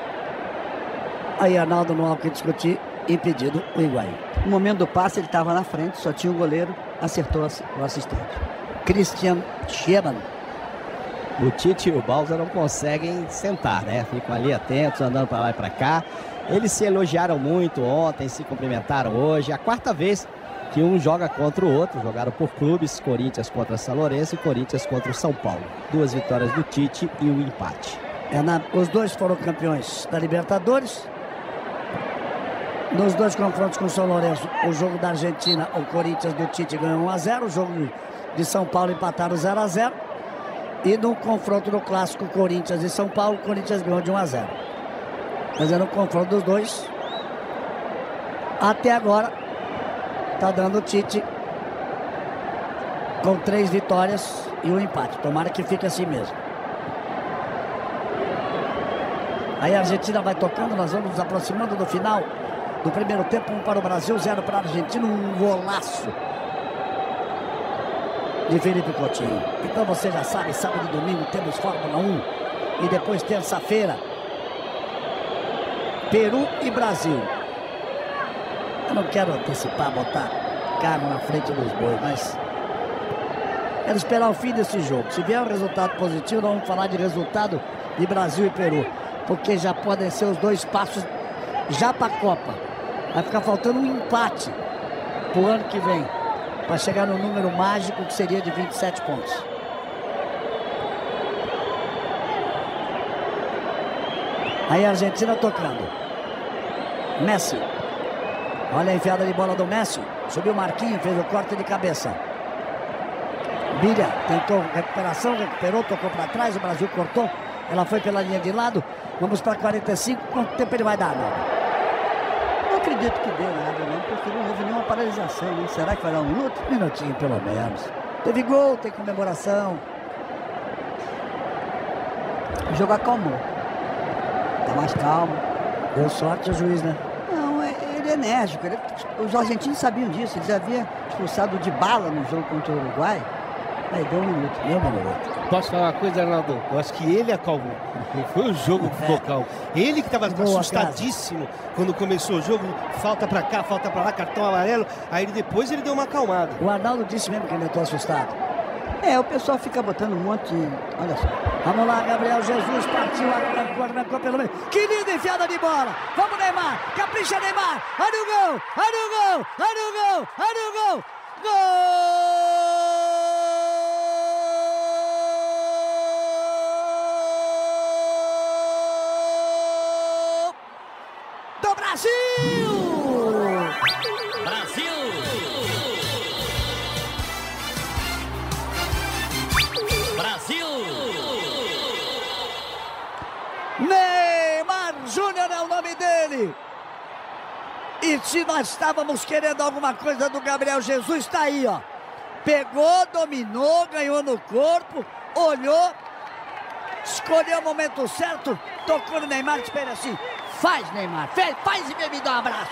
Speaker 1: Aí Arnaldo não há o que discutir, impedido o Higuaín.
Speaker 4: No momento do passe ele estava na frente, só tinha o goleiro, acertou o assistente.
Speaker 1: Christian Schemann.
Speaker 6: O Tite e o Balsa não conseguem sentar, né? Ficam ali atentos, andando para lá e para cá. Eles se elogiaram muito ontem, se cumprimentaram hoje. É a 4ª vez que um joga contra o outro. Jogaram por clubes, Corinthians contra São Lourenço e Corinthians contra o São Paulo. 2 vitórias do Tite e um empate.
Speaker 1: Os 2 foram campeões da Libertadores. Nos 2 confrontos com o São Lourenço, o jogo da Argentina, o Corinthians do Tite ganhou 1-0. O jogo de São Paulo empataram 0-0. E no confronto no clássico Corinthians e São Paulo, o Corinthians ganhou de 1-0. Mas é no confronto dos 2. Até agora, está dando o Tite com 3 vitórias e um empate. Tomara que fique assim mesmo. Aí a Argentina vai tocando, nós vamos nos aproximando do final do primeiro tempo. 1 para o Brasil, 0 para a Argentina. Um golaço de Felipe Coutinho. Então você já sabe, sábado e domingo temos Fórmula 1. E depois terça-feira, Peru e Brasil. Eu não quero antecipar, botar carro na frente dos bois, mas quero esperar o fim desse jogo. Se vier um resultado positivo, nós vamos falar de resultado de Brasil e Peru, porque já podem ser os 2 passos já para a Copa. Vai ficar faltando um empate para o ano que vem, para chegar no número mágico que seria de 27 pontos. Aí a Argentina tocando. Messi. Olha a enfiada de bola do Messi. Subiu o Marquinhos, fez o corte de cabeça. Bilha tentou recuperação, recuperou, tocou para trás, o Brasil cortou. Ela foi pela linha de lado. Vamos para 45. Quanto tempo ele vai dar,
Speaker 4: Não acredito que dê nada, não, porque não houve nenhuma paralisação, né? Será que vai dar 1 minuto?
Speaker 1: Um minutinho, pelo menos. Teve gol, tem comemoração.
Speaker 4: O jogo acalmou. Tá mais calmo.
Speaker 1: Deu sorte o juiz, né?
Speaker 4: Não, ele é enérgico. Os argentinos sabiam disso. Eles haviam expulsado de bala no jogo contra o Uruguai. Aí deu 1 minuto. Deu 1 minuto.
Speaker 2: Posso falar uma coisa, Arnaldo? Eu acho que ele acalmou. Não foi o jogo que ficou calmo. Ele que estava assustadíssimo quando começou o jogo. Falta pra cá, falta pra lá, cartão amarelo. Aí depois ele deu uma acalmada.
Speaker 1: O Arnaldo disse mesmo que ele estou assustado.
Speaker 4: O pessoal fica botando um monte de... Olha só.
Speaker 1: Vamos lá, Gabriel Jesus partiu, arrancou pelo meio. Que linda enfiada de bola. Vamos, Neymar. Capricha, Neymar. Olha o gol. Olha o gol. Olha o gol. Olha o gol. Gol do Brasil!
Speaker 7: Brasil!
Speaker 1: Neymar Júnior é o nome dele. E se nós estávamos querendo alguma coisa do Gabriel Jesus, tá aí, ó. Pegou, dominou, ganhou no corpo, olhou, escolheu o momento certo, tocou no Neymar, espera assim. Faz, Neymar, faz e vem me dar um abraço.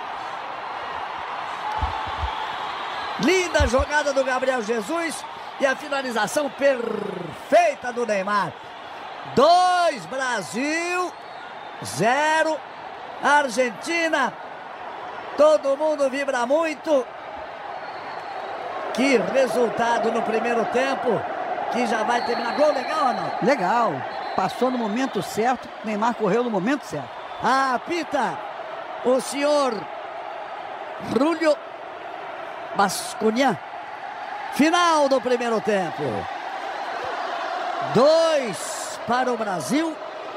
Speaker 1: Linda jogada do Gabriel Jesus e a finalização perfeita do Neymar. 2 Brasil, 0 Argentina. Todo mundo vibra muito. Que resultado no primeiro tempo, que já vai terminar. Gol legal ou não?
Speaker 4: Legal. Passou no momento certo, Neymar correu no momento certo.
Speaker 1: Apita o senhor Rúlio Bascunha. Final do primeiro tempo. 2 para o Brasil,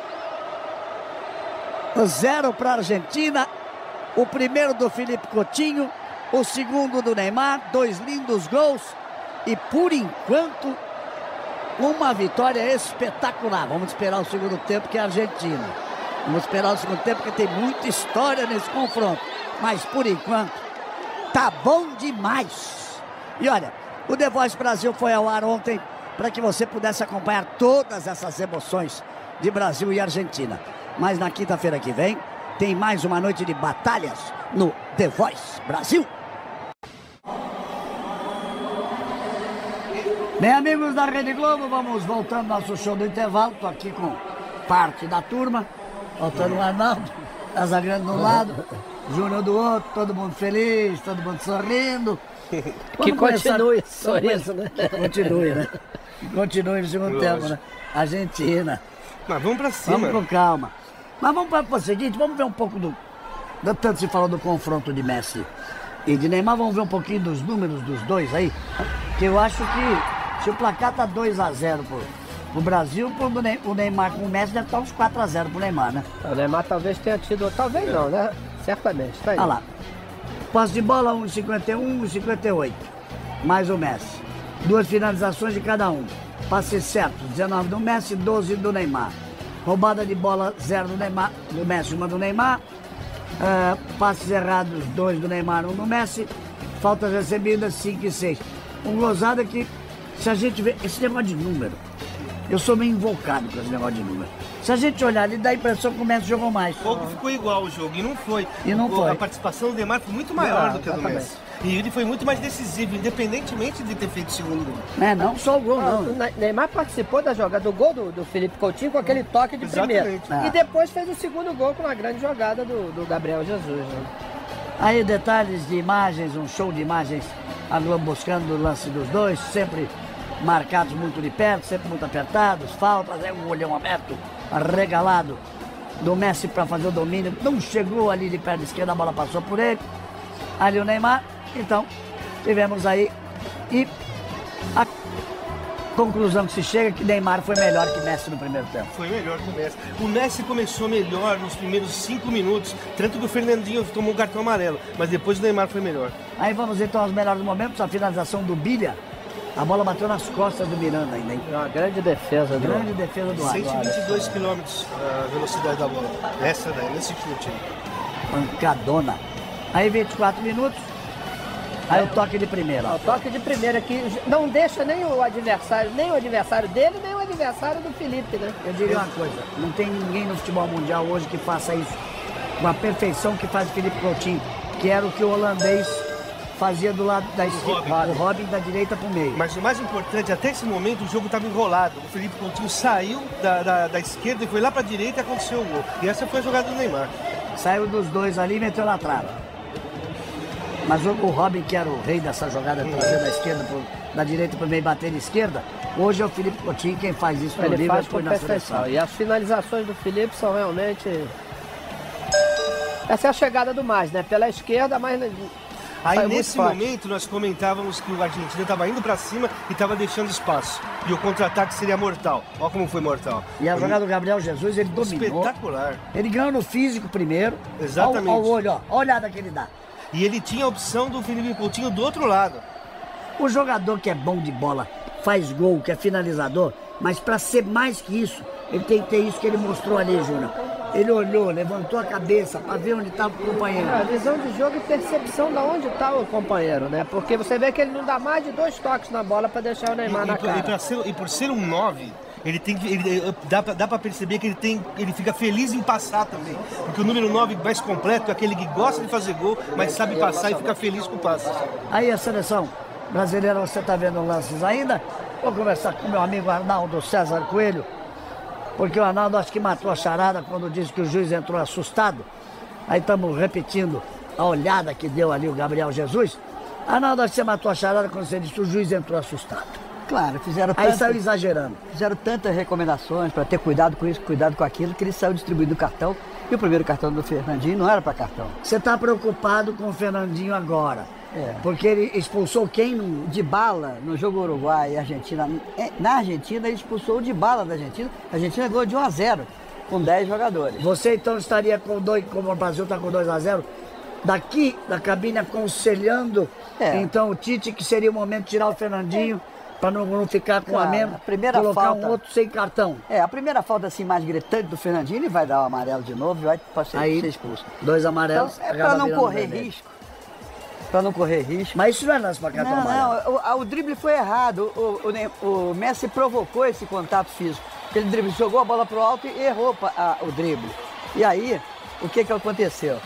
Speaker 1: 0 para a Argentina. O primeiro do Felipe Coutinho, o segundo do Neymar. 2 lindos gols e, por enquanto, uma vitória espetacular. Vamos esperar o segundo tempo, que é a Argentina. Vamos esperar o segundo tempo, porque tem muita história nesse confronto. Mas, por enquanto, tá bom demais. E olha, o The Voice Brasil foi ao ar ontem para que você pudesse acompanhar todas essas emoções de Brasil e Argentina. Mas na quinta-feira que vem, tem mais uma noite de batalhas no The Voice Brasil. Bem, amigos da Rede Globo, vamos voltando ao nosso show do intervalo. Estou aqui com parte da turma. Faltando o Arnaldo, Casagrande de um lado, Júnior do outro, todo mundo feliz, todo mundo sorrindo.
Speaker 3: Que continue sorrindo, né?
Speaker 1: Continue, né? Continue no segundo tempo, né? Argentina.
Speaker 2: Mas vamos pra cima.
Speaker 1: Vamos com calma. Mas vamos para o seguinte, vamos ver um pouco do... Tanto se falou do confronto de Messi e de Neymar, vamos ver um pouquinho dos números dos dois aí. Que eu acho que se o placar tá 2-0 pro Brasil, o Neymar com o Messi deve estar uns 4-0 pro Neymar, né?
Speaker 3: O Neymar talvez tenha tido, talvez não, né? Certamente, tá aí.
Speaker 1: Olha lá. Posse de bola, 1,51, 1,58. Mais o Messi. 2 finalizações de cada um. Passe certo, 19 do Messi, 12 do Neymar. Roubada de bola, 0 do Neymar, do Messi, 1 do Neymar. Passes errados, 2 do Neymar, 1 do Messi. Faltas recebidas, 5 e 6. Um gozado é que, se a gente vê esse negócio de número, eu sou meio invocado com esse negócio de número. Se a gente olhar ali, dá a impressão que o Messi jogou mais.
Speaker 2: Pouco ficou igual o jogo, e não foi.
Speaker 1: Foi.
Speaker 2: A participação do Neymar foi muito maior do que a do Messi. E ele foi muito mais decisivo, independentemente de ter feito o segundo gol.
Speaker 1: Não só o gol, não.
Speaker 3: O Neymar participou da jogada do gol do Felipe Coutinho com aquele toque de primeiro. E depois fez o segundo gol com uma grande jogada do Gabriel Jesus. Né?
Speaker 1: Aí detalhes de imagens, um show de imagens, a Globo buscando o lance dos dois, sempre marcados muito de perto, sempre muito apertados, faltas, um olhão aberto, arregalado do Messi para fazer o domínio, não chegou ali de perna esquerda, a bola passou por ele, ali o Neymar. Então, tivemos aí, e a conclusão que se chega é que Neymar foi melhor que Messi no primeiro tempo.
Speaker 2: Foi melhor que o Messi. O Messi começou melhor nos primeiros 5 minutos, tanto que o Fernandinho tomou um cartão amarelo, mas depois o Neymar foi melhor.
Speaker 1: Aí vamos então aos melhores momentos, a finalização do Bilha. A bola bateu nas costas do Miranda ainda, hein?
Speaker 3: Uma grande defesa do
Speaker 1: Grande defesa do
Speaker 2: 122 km a velocidade da bola. Essa daí, nesse chute.
Speaker 1: Pancadona. Aí 24 minutos. Aí o toque de primeira.
Speaker 3: O toque de primeira que não deixa nem o adversário dele, nem o adversário do Felipe, né?
Speaker 1: Eu diria uma coisa, não tem ninguém no futebol mundial hoje que faça isso com a perfeição que faz o Felipe Coutinho, que era o que o holandês fazia do lado da esquerda, o Robin da direita pro meio.
Speaker 2: Mas o mais importante, até esse momento o jogo estava enrolado. O Felipe Coutinho saiu da esquerda e foi lá pra direita e aconteceu o gol. E essa foi a jogada do Neymar.
Speaker 1: Saiu dos dois ali e meteu na trave. Mas o Robin, que era o rei dessa jogada, trazer da esquerda, da direita pro meio, bater de esquerda, hoje é o Felipe Coutinho quem faz isso no Liverpool e na seleção.
Speaker 3: E as finalizações do Felipe são realmente... Essa é a chegada do mais, né? Pela esquerda, mas...
Speaker 2: Aí nesse momento nós comentávamos que o Argentina estava indo para cima e estava deixando espaço. E o contra-ataque seria mortal. Olha como foi mortal.
Speaker 1: E a jogada do Gabriel Jesus, ele dominou.
Speaker 2: Espetacular.
Speaker 1: Ele ganhou no físico primeiro.
Speaker 2: Exatamente.
Speaker 1: Olha o olho, ó. Olha a olhada que ele dá.
Speaker 2: E ele tinha a opção do Felipe Coutinho do outro lado.
Speaker 1: O jogador que é bom de bola, faz gol, que é finalizador, mas para ser mais que isso, Ele tem que ter isso que ele mostrou ali, Júnior. Ele olhou, levantou a cabeça para ver onde estava o companheiro.
Speaker 3: A visão de jogo e percepção de onde está o companheiro, né? Porque você vê que ele não dá mais de 2 toques na bola para deixar o Neymar na cara.
Speaker 2: E por ser um 9, dá para perceber que ele fica feliz em passar também. Porque o número 9 mais completo é aquele que gosta de fazer gol, mas sabe passar e fica feliz com o passe.
Speaker 1: Aí a seleção brasileira, você está vendo lances ainda? Vou conversar com meu amigo Arnaldo César Coelho, porque o Arnaldo acho que matou a charada quando disse que o juiz entrou assustado. Aí estamos repetindo a olhada que deu ali o Gabriel Jesus. Arnaldo, acho que você matou a charada quando você disse que o juiz entrou assustado.
Speaker 4: Claro,
Speaker 1: Aí saiu exagerando.
Speaker 4: Fizeram tantas recomendações para ter cuidado com isso, cuidado com aquilo, que ele saiu distribuindo o cartão. E o primeiro cartão do Fernandinho não era para cartão.
Speaker 1: Você está preocupado com o Fernandinho agora?
Speaker 4: É.
Speaker 1: Porque ele expulsou quem?
Speaker 4: Dybala no jogo Uruguai e Argentina. Na Argentina, ele expulsou o Dybala da Argentina. A Argentina ganhou de 1-0 com 10 jogadores.
Speaker 1: Você então estaria com 2, como o Brasil está com 2-0, daqui da cabine aconselhando então o Tite que seria o momento de tirar o Fernandinho para não ficar com a menos, colocar falta, um outro sem cartão.
Speaker 4: A primeira falta assim mais gritante do Fernandinho, ele vai dar o amarelo de novo e vai ser expulso.
Speaker 1: 2 amarelos.
Speaker 4: Então, para não correr risco. Para não correr risco.
Speaker 1: Mas isso não é lance para cartão amarelo.
Speaker 4: Não, o drible foi errado. O Messi provocou esse contato físico. Ele drible, jogou a bola pro alto e errou o drible. E aí, o que aconteceu?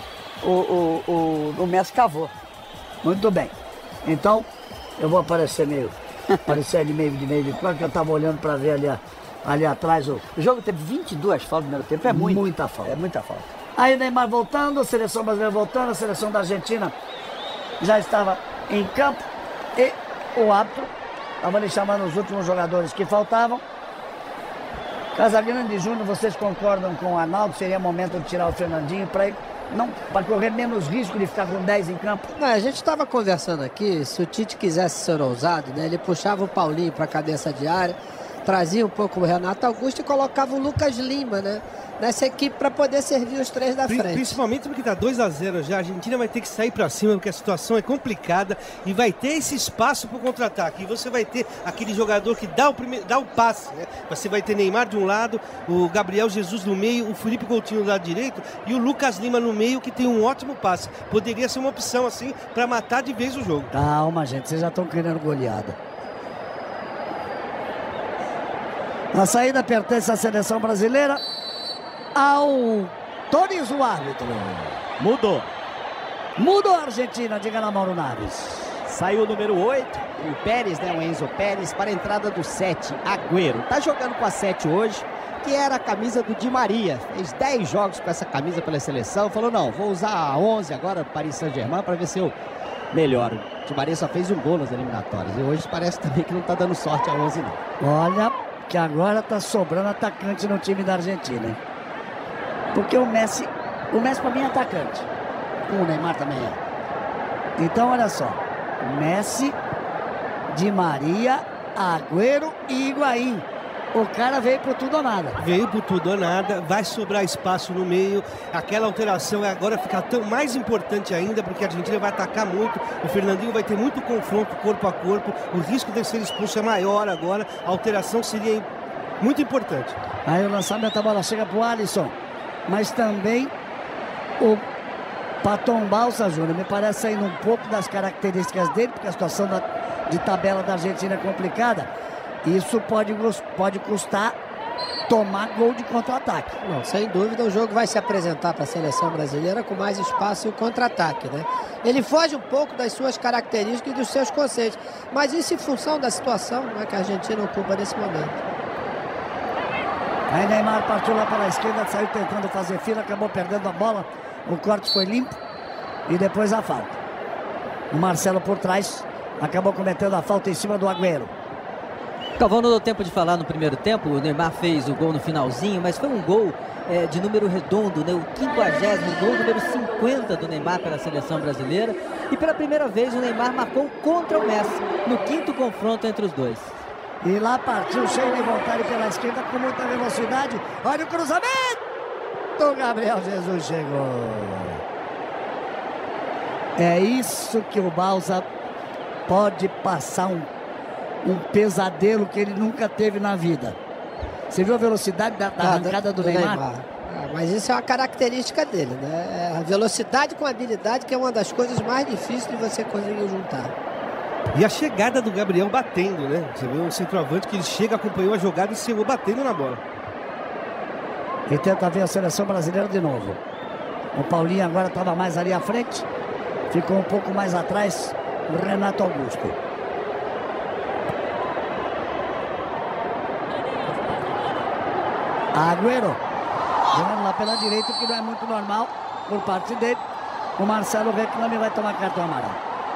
Speaker 4: O Messi cavou.
Speaker 1: Muito bem. Então, eu vou aparecer ali meio de claro que eu estava olhando para ver ali atrás. O
Speaker 4: jogo teve 22 faltas no primeiro tempo,
Speaker 1: muita falta.
Speaker 4: É muita falta.
Speaker 1: Aí Neymar voltando, a seleção brasileira voltando, a seleção da Argentina já estava em campo e o árbitro estava ali chamando os últimos jogadores que faltavam. Casagrande e Júnior, vocês concordam com o Arnaldo? Seria momento de tirar o Fernandinho para correr menos risco de ficar com 10 em campo?
Speaker 3: Não, a gente estava conversando aqui, se o Tite quisesse ser ousado, né, ele puxava o Paulinho para a cabeça de área, trazia um pouco o Renato Augusto e colocava o Lucas Lima, né, nessa equipe para poder servir os 3 da frente.
Speaker 2: Principalmente porque está 2-0 já, a Argentina vai ter que sair para cima porque a situação é complicada e vai ter esse espaço para o contra-ataque. E você vai ter aquele jogador que dá o passe, né? Você vai ter Neymar de um lado, o Gabriel Jesus no meio, o Felipe Coutinho do lado direito e o Lucas Lima no meio que tem um ótimo passe. Poderia ser uma opção assim para matar de vez o jogo.
Speaker 1: Calma, gente, vocês já estão querendo goleada. A saída pertence à seleção brasileira. Autoriza o árbitro. Mudou a Argentina, diga lá, Mauro Naves.
Speaker 6: Saiu o número 8, o Pérez, né, o Enzo Pérez, para a entrada do 7, Agüero. Tá jogando com a 7 hoje, que era a camisa do Di Maria. Fez 10 jogos com essa camisa pela seleção. Falou, não, vou usar a 11 agora, Paris Saint-Germain, para ver se eu melhoro. O Di Maria só fez um gol nas eliminatórias. E hoje parece também que não tá dando sorte a 11, não.
Speaker 1: Olha, que agora tá sobrando atacante no time da Argentina, hein? Porque o Messi para mim é atacante. O Neymar também é. Então, olha só. Messi, Di Maria, Agüero e Higuaín. O cara veio por tudo ou nada.
Speaker 2: Veio por tudo ou nada, vai sobrar espaço no meio. Aquela alteração agora fica tão mais importante ainda, porque a Argentina vai atacar muito. O Fernandinho vai ter muito confronto corpo a corpo. O risco de ser expulso é maior agora. A alteração seria muito importante.
Speaker 1: Aí o lançamento da bola chega pro Alisson. Mas também para tombar o Júnior, me parece saindo um pouco das características dele, porque a situação de tabela da Argentina é complicada. Isso pode custar tomar gol de contra-ataque.
Speaker 3: Não, sem dúvida o jogo vai se apresentar para a seleção brasileira com mais espaço e o contra-ataque, né? Ele foge um pouco das suas características e dos seus conceitos, mas isso em função da situação, né, que a Argentina ocupa nesse momento.
Speaker 1: Aí Neymar partiu lá pela esquerda, saiu tentando fazer fila, acabou perdendo a bola. O corte foi limpo e depois a falta. O Marcelo por trás acabou cometendo a falta em cima do Agüero.
Speaker 5: Galvão, não deu tempo de falar no primeiro tempo, o Neymar fez o gol no finalzinho, mas foi um gol de número redondo, né? O 50º gol, número 50 do Neymar pela seleção brasileira. E pela primeira vez o Neymar marcou contra o Messi, no 5º confronto entre os dois.
Speaker 1: E lá partiu cheio de vontade pela esquerda com muita velocidade. Olha o cruzamento! O Gabriel Jesus chegou. É isso que o Balsa pode passar um pesadelo que ele nunca teve na vida. Você viu a velocidade da arrancada do Neymar?
Speaker 3: Mas isso é uma característica dele, né? A velocidade com habilidade, que é uma das coisas mais difíceis de você conseguir juntar.
Speaker 2: E a chegada do Gabriel batendo, né? Você vê um centroavante que ele chega, acompanhou a jogada e chegou batendo na bola.
Speaker 1: E tenta ver a seleção brasileira de novo. O Paulinho agora estava mais ali à frente. Ficou um pouco mais atrás o Renato Augusto. Agüero. Jogando lá pela direita, o que não é muito normal por parte dele. O Marcelo reclama e vai tomar cartão amarelo.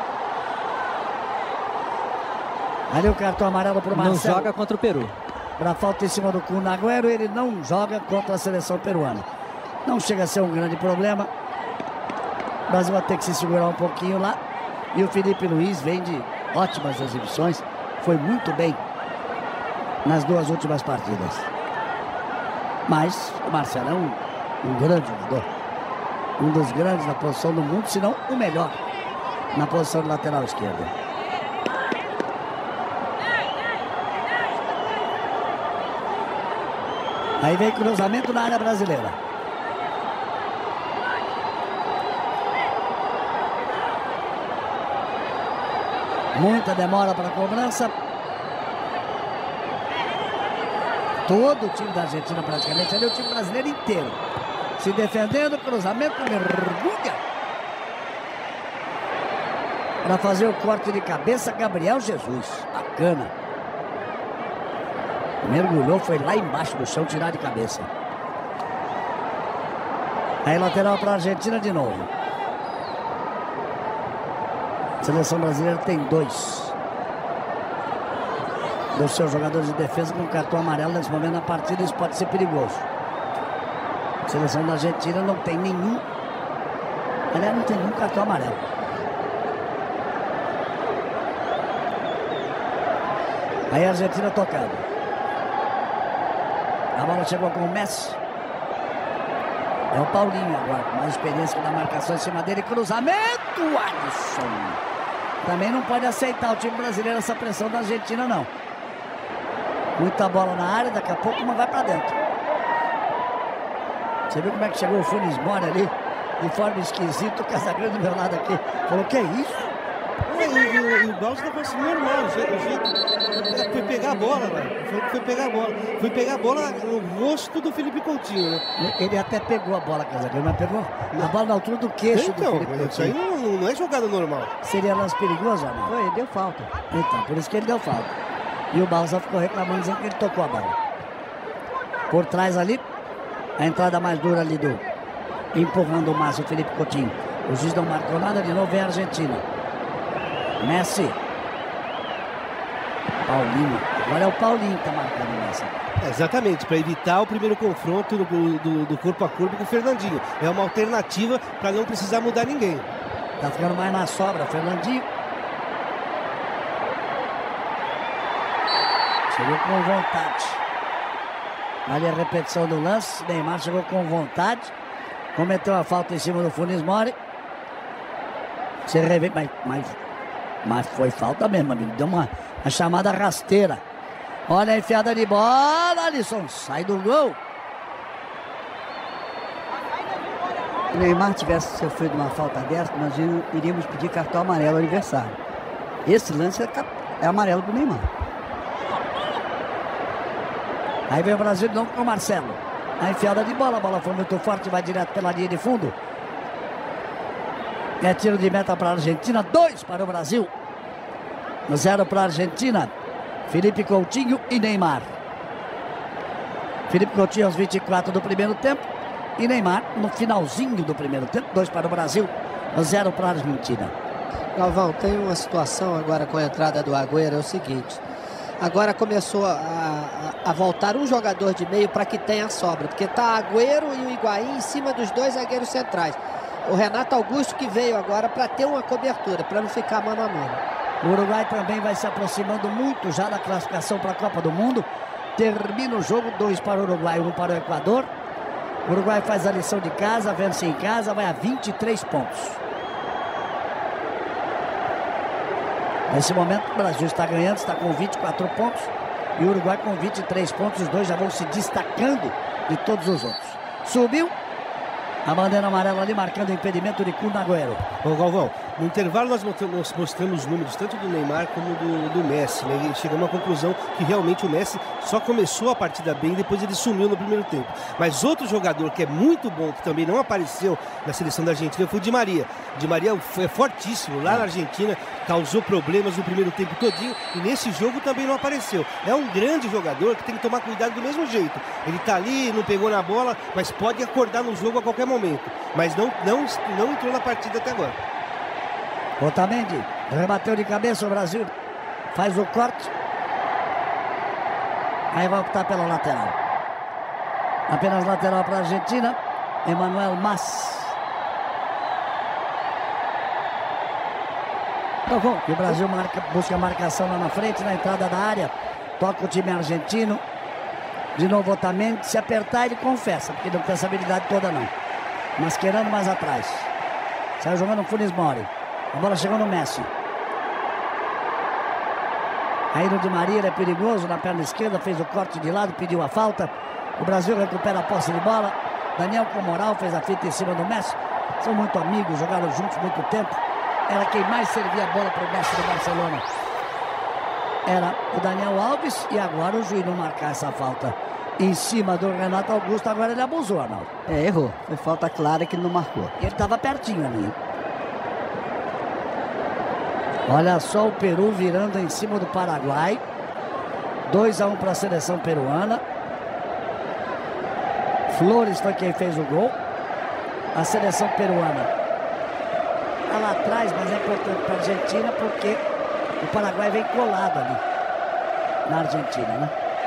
Speaker 1: Ali o cartão amarelo para o Marcelo.
Speaker 5: Não joga contra o Peru.
Speaker 1: Para falta em cima do Kun Agüero, ele não joga contra a seleção peruana. Não chega a ser um grande problema. O Brasil vai ter que se segurar um pouquinho lá. E o Felipe Luiz vem de ótimas exibições. Foi muito bem nas 2 últimas partidas. Mas o Marcelo é um grande jogador. Um dos grandes na posição do mundo, se não o melhor na posição de lateral esquerdo. Aí vem cruzamento na área brasileira. Muita demora para a cobrança. Todo o time da Argentina praticamente, ali o time brasileiro inteiro se defendendo, cruzamento, mergulha para fazer o corte de cabeça, Gabriel Jesus. Bacana. Mergulhou, foi lá embaixo do chão tirar de cabeça. Aí lateral para a Argentina de novo. A seleção brasileira tem 2 dos seus jogadores de defesa com cartão amarelo nesse momento na partida. Isso pode ser perigoso. A seleção da Argentina não tem nenhum. Aliás, não tem nenhum cartão amarelo. Aí a Argentina tocando. A bola chegou com o Messi. É o Paulinho agora, com mais experiência na marcação em cima dele. Cruzamento, Alisson. Também não pode aceitar o time brasileiro essa pressão da Argentina, não. Muita bola na área, daqui a pouco uma vai pra dentro. Você viu como é que chegou o Funes Mori ali? De forma esquisita, o Casagrande do meu lado aqui falou, que é isso?
Speaker 2: E o Balsa tá assim, normal, o jeito foi pegar a bola, velho. Foi pegar a bola. Foi pegar a bola no rosto do Felipe Coutinho, né?
Speaker 1: Ele até pegou a bola, Casagrande, mas pegou a bola na altura do queixo do Felipe Coutinho.
Speaker 2: Isso aí não é jogada normal.
Speaker 1: Seria lance perigoso, não?
Speaker 4: Foi, deu falta.
Speaker 1: Então, por isso que ele deu falta. E o Balsa ficou reclamando, dizendo que ele tocou a bola. Por trás ali, a entrada mais dura ali do empurrando o Márcio Felipe Coutinho. O juiz não marcou nada, de novo vem a Argentina. Messi. Paulinho. Agora é o Paulinho que tá marcando o Messi.
Speaker 2: Exatamente, para evitar o primeiro confronto do corpo a corpo com o Fernandinho. É uma alternativa para não precisar mudar ninguém.
Speaker 1: Tá ficando mais na sobra, Fernandinho. Chegou com vontade. Ali a repetição do lance. Neymar chegou com vontade. Cometeu a falta em cima do Funes Mori. Você revê, mas foi falta mesmo, amigo. Deu uma chamada rasteira. Olha a enfiada de bola, Alisson. Sai do gol.
Speaker 4: Se o Neymar tivesse sofrido uma falta dessa, nós iríamos pedir cartão amarelo ao adversário. Esse lance é amarelo do Neymar.
Speaker 1: Aí vem o Brasil de novo com o Marcelo. A enfiada de bola, a bola foi muito forte, vai direto pela linha de fundo. É tiro de meta para a Argentina, 2 para o Brasil. 0 para a Argentina. Felipe Coutinho e Neymar. Felipe Coutinho aos 24 do primeiro tempo. E Neymar no finalzinho do primeiro tempo. 2 para o Brasil, 0 para a Argentina.
Speaker 3: Galvão, tem uma situação agora com a entrada do Agüero, é o seguinte. Agora começou a voltar um jogador de meio para que tenha sobra. Porque está Agüero e o Higuaín em cima dos 2 zagueiros centrais. O Renato Augusto que veio agora para ter uma cobertura, para não ficar mano a mano.
Speaker 1: O Uruguai também vai se aproximando muito já da classificação para a Copa do Mundo. Termina o jogo, 2 para o Uruguai, 1 para o Equador. O Uruguai faz a lição de casa, vence em casa, vai a 23 pontos. Nesse momento o Brasil está ganhando, está com 24 pontos. E o Uruguai com 23 pontos, os dois já vão se destacando de todos os outros. Subiu a bandeira amarela ali, marcando o impedimento de Kun Agüero.
Speaker 2: Bom, Galvão, no intervalo nós mostramos números tanto do Neymar como do Messi, né? E chegamos à conclusão que realmente o Messi só começou a partida bem, depois ele sumiu no primeiro tempo. Mas outro jogador que é muito bom, que também não apareceu na seleção da Argentina, foi o Di Maria. Di Maria foi fortíssimo lá na Argentina, causou problemas no primeiro tempo todinho e nesse jogo também não apareceu. É um grande jogador que tem que tomar cuidado do mesmo jeito. Ele tá ali, não pegou na bola, mas pode acordar no jogo a qualquer momento. Mas não entrou na partida até agora.
Speaker 1: Otamendi rebateu de cabeça, o Brasil faz o corte. Aí vai optar pela lateral. Apenas lateral para a Argentina. Emmanuel Mas. Tá bom. E o Brasil busca a marcação lá na frente, na entrada da área. Toca o time argentino. De novo Otamendi. Se apertar, ele confessa, porque não tem essa habilidade toda não. Masquerando mais atrás. Sai jogando o Funes Mori. A bola chegou no Messi. Aí no Di Maria, ele é perigoso na perna esquerda, fez o corte de lado, pediu a falta. O Brasil recupera a posse de bola. Daniel com moral fez a fita em cima do Messi. São muito amigos, jogaram juntos muito tempo. Era quem mais servia a bola para o Messi do Barcelona. Era o Daniel Alves e agora o juiz não marcar essa falta em cima do Renato Augusto. Agora ele abusou, Arnaldo.
Speaker 4: Errou. Foi falta clara que ele não marcou.
Speaker 1: Ele estava pertinho ali. Olha só o Peru virando em cima do Paraguai. 2-1 para a seleção peruana. Flores foi quem fez o gol. A seleção peruana está lá atrás, mas é importante para a Argentina porque o Paraguai vem colado ali na Argentina, né?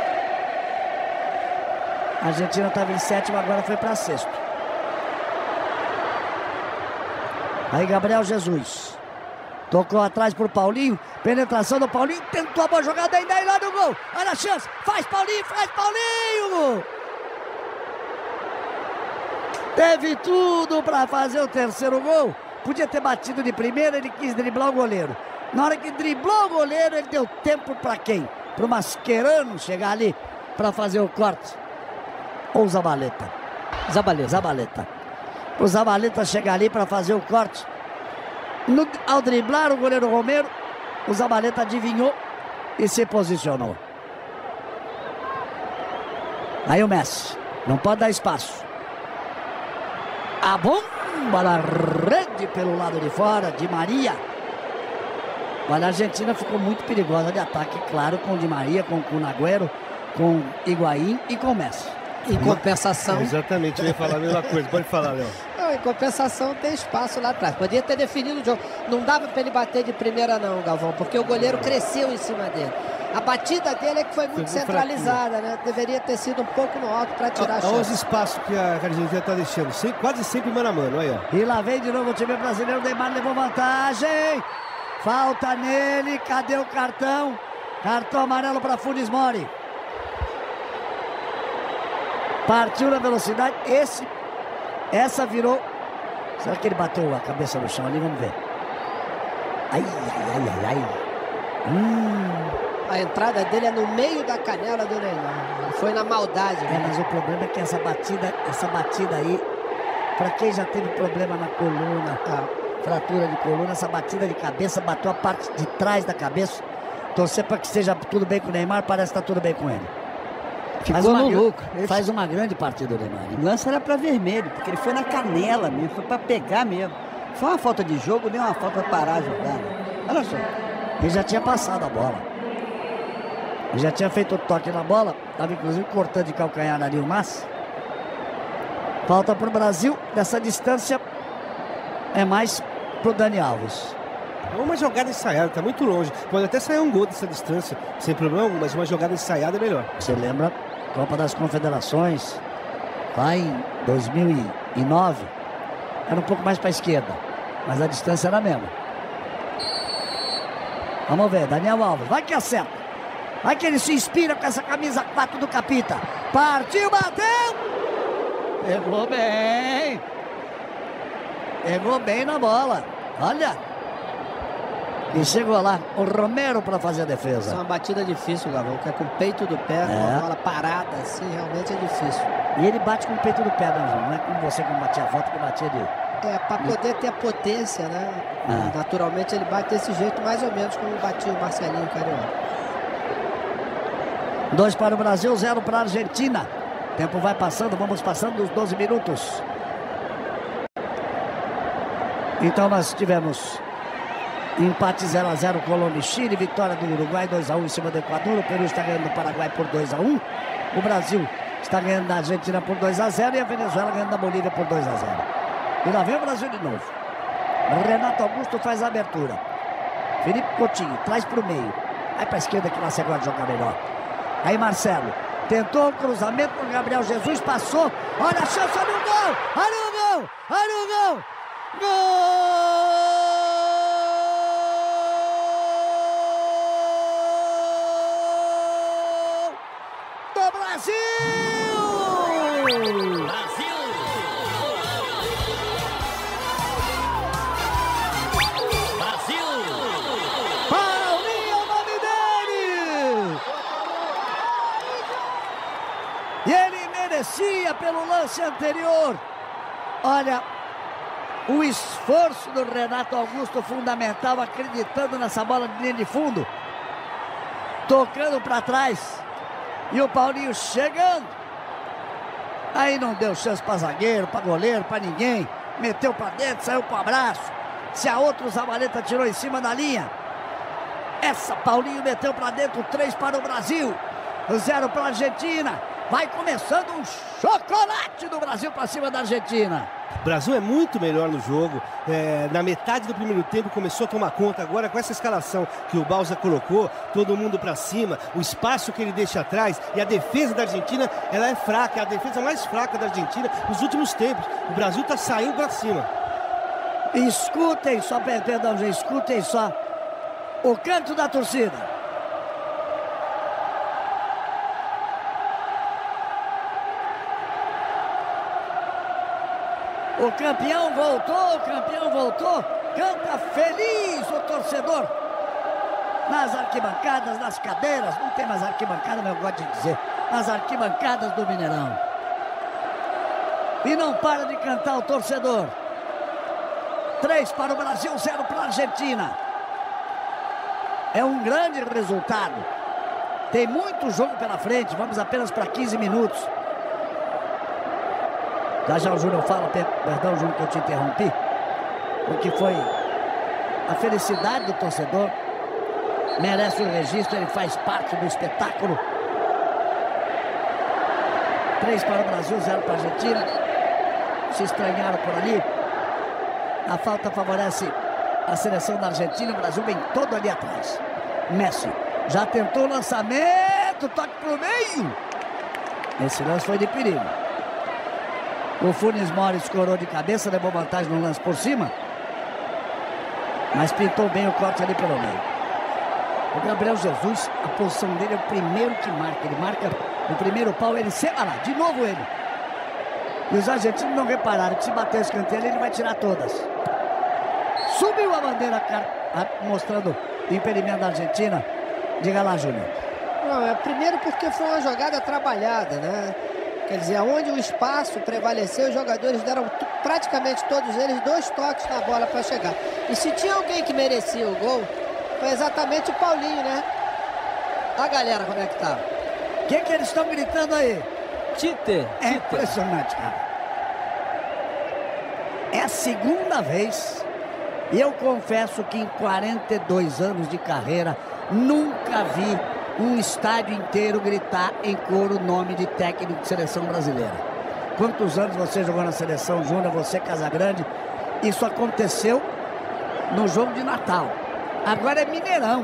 Speaker 1: A Argentina estava em sétimo, agora foi para sexto. Aí Gabriel Jesus. Tocou atrás pro Paulinho. Penetração do Paulinho. Tentou a boa jogada ainda. Aí lá no gol. Olha a chance. Faz Paulinho. Faz Paulinho. Teve tudo para fazer o terceiro gol. Podia ter batido de primeira. Ele quis driblar o goleiro. Na hora que driblou o goleiro, ele deu tempo para quem? Pro Mascherano chegar ali para fazer o corte. Ou Zabaleta. Zabaleta. O Zabaleta chegar ali para fazer o corte. Ao driblar o goleiro Romero, o Zabaleta adivinhou e se posicionou. Aí o Messi, não pode dar espaço. A bomba na rede pelo lado de fora, Di Maria. Olha, a Argentina ficou muito perigosa de ataque, claro, com o Di Maria, com o Kun Agüero, com Higuaín e com o Messi.
Speaker 3: Em compensação...
Speaker 2: Exatamente, eu ia falar a mesma coisa. Pode falar, Léo.
Speaker 3: Em compensação tem espaço lá atrás. Podia ter definido o jogo. Não dava para ele bater de primeira não, Galvão, porque o goleiro cresceu em cima dele. A batida dele é que foi muito centralizada, né? Deveria ter sido um pouco no alto para tirar a chance.
Speaker 2: Olha os espaços que a Argentina está deixando. Quase sempre mano a mano, aí, ó.
Speaker 1: E lá vem de novo o time brasileiro. O Neymar levou vantagem. Falta nele. Cadê o cartão? Cartão amarelo para Funes Mori. Partiu na velocidade. Essa virou. Será que ele bateu a cabeça no chão ali? Vamos ver. Ai.
Speaker 3: A entrada dele é no meio da canela do Neymar. Foi na maldade.
Speaker 1: Mas o problema é que essa batida aí, para quem já teve problema na coluna, fratura de coluna, essa batida de cabeça bateu a parte de trás da cabeça. Torcer para que esteja tudo bem com o Neymar, parece que está tudo bem com ele.
Speaker 4: Ficou no lucro.
Speaker 1: Faz uma grande partida o Neymar.
Speaker 4: O lance era para vermelho, porque ele foi na canela mesmo, foi para pegar mesmo. Foi uma falta de jogo, nem uma falta para parar a jogada. Olha só.
Speaker 1: Ele já tinha passado a bola. Ele já tinha feito o toque na bola. Estava inclusive cortando de calcanhar ali o Mas. Falta para o Brasil. Dessa distância é mais para o Dani Alves.
Speaker 2: É uma jogada ensaiada, está muito longe. Pode até sair um gol dessa distância, sem problema, mas uma jogada ensaiada é melhor.
Speaker 1: Você lembra? Copa das Confederações, lá em 2009, era um pouco mais para a esquerda, mas a distância era a mesma. Vamos ver, Daniel Alves, vai que acerta. Vai que ele se inspira com essa camisa 4 do Capita. Partiu, bateu! Pegou bem. Pegou bem na bola. Olha. E chegou lá o Romero para fazer a defesa.
Speaker 3: Essa é uma batida difícil, Galvão, que é com o peito do pé, uma bola parada, assim, realmente é difícil.
Speaker 1: E ele bate com o peito do pé, não é como você como batia a volta, que batia de...
Speaker 3: Para poder ter a potência, né? Naturalmente ele bate desse jeito, mais ou menos como batia o Marcelinho Carioca.
Speaker 1: 2 para o Brasil, 0 para a Argentina. O tempo vai passando, vamos passando os 12 minutos. Então nós tivemos empate 0-0 Colômbia e Chile, vitória do Uruguai 2-1 em cima do Equador. O Peru está ganhando do Paraguai por 2-1. O Brasil está ganhando da Argentina por 2-0 e a Venezuela ganhando da Bolívia por 2-0. E lá vem o Brasil de novo. Renato Augusto faz a abertura. Felipe Coutinho traz para o meio. Vai para a esquerda que Nasce agora joga melhor. Aí Marcelo tentou o cruzamento para o Gabriel Jesus, passou. Olha a chance, olha o gol! Olha o gol! Olha o gol! Gol do Brasil! Paulinho é o nome dele! E ele merecia pelo lance anterior. Olha, o esforço do Renato Augusto fundamental, acreditando nessa bola de linha de fundo. Tocando para trás. E o Paulinho chegando. Aí não deu chance para zagueiro, para goleiro, para ninguém. Meteu para dentro, saiu para o abraço. Se a outra, o Zabaleta tirou em cima da linha. Essa Paulinho meteu para dentro, 3 para o Brasil. 0 para a Argentina. Vai começando um chocolate do Brasil para cima da Argentina.
Speaker 2: O Brasil é muito melhor no jogo. Na metade do primeiro tempo começou a tomar conta. Agora com essa escalação que o Bausa colocou, todo mundo para cima, o espaço que ele deixa atrás, e a defesa da Argentina, ela é fraca, é a defesa mais fraca da Argentina nos últimos tempos. O Brasil está saindo para cima.
Speaker 1: Escutem só, perdão, gente, escutem só o canto da torcida. O campeão voltou, canta feliz o torcedor. Nas arquibancadas, nas cadeiras, não tem mais arquibancada, mas eu gosto de dizer, nas arquibancadas do Mineirão. E não para de cantar o torcedor. 3 para o Brasil, 0 para a Argentina. É um grande resultado. Tem muito jogo pela frente, vamos apenas para 15 minutos. Já o Júnior fala, perdão, Júnior, que eu te interrompi, porque foi a felicidade do torcedor, merece o registro, ele faz parte do espetáculo. 3 para o Brasil, 0 para a Argentina. Se estranharam por ali. A falta favorece a seleção da Argentina, o Brasil vem todo ali atrás. Messi já tentou o lançamento, toque para o meio. Esse lance foi de perigo. O Funes Mori escorou de cabeça, levou vantagem no lance por cima. Mas pintou bem o corte ali pelo meio. O Gabriel Jesus, a posição dele é o primeiro que marca. Ele marca o primeiro pau, ele sema lá, de novo ele. E os argentinos não repararam que se bater o escanteio ele vai tirar todas. Subiu a bandeira mostrando o impedimento da Argentina. Diga lá, Júnior.
Speaker 3: Não, primeiro porque foi uma jogada trabalhada, né? Quer dizer, onde o espaço prevaleceu, os jogadores deram praticamente todos eles 2 toques na bola para chegar. E se tinha alguém que merecia o gol, foi exatamente o Paulinho, né? A galera, como é que tá?
Speaker 1: O que eles estão gritando aí?
Speaker 5: Tite.
Speaker 1: É impressionante, cara. É a segunda vez. E eu confesso que em 42 anos de carreira, nunca vi um estádio inteiro gritar em coro o nome de técnico de seleção brasileira. Quantos anos você jogou na seleção, Júnior, você, Casagrande? Isso aconteceu no jogo de Natal. Agora é Mineirão.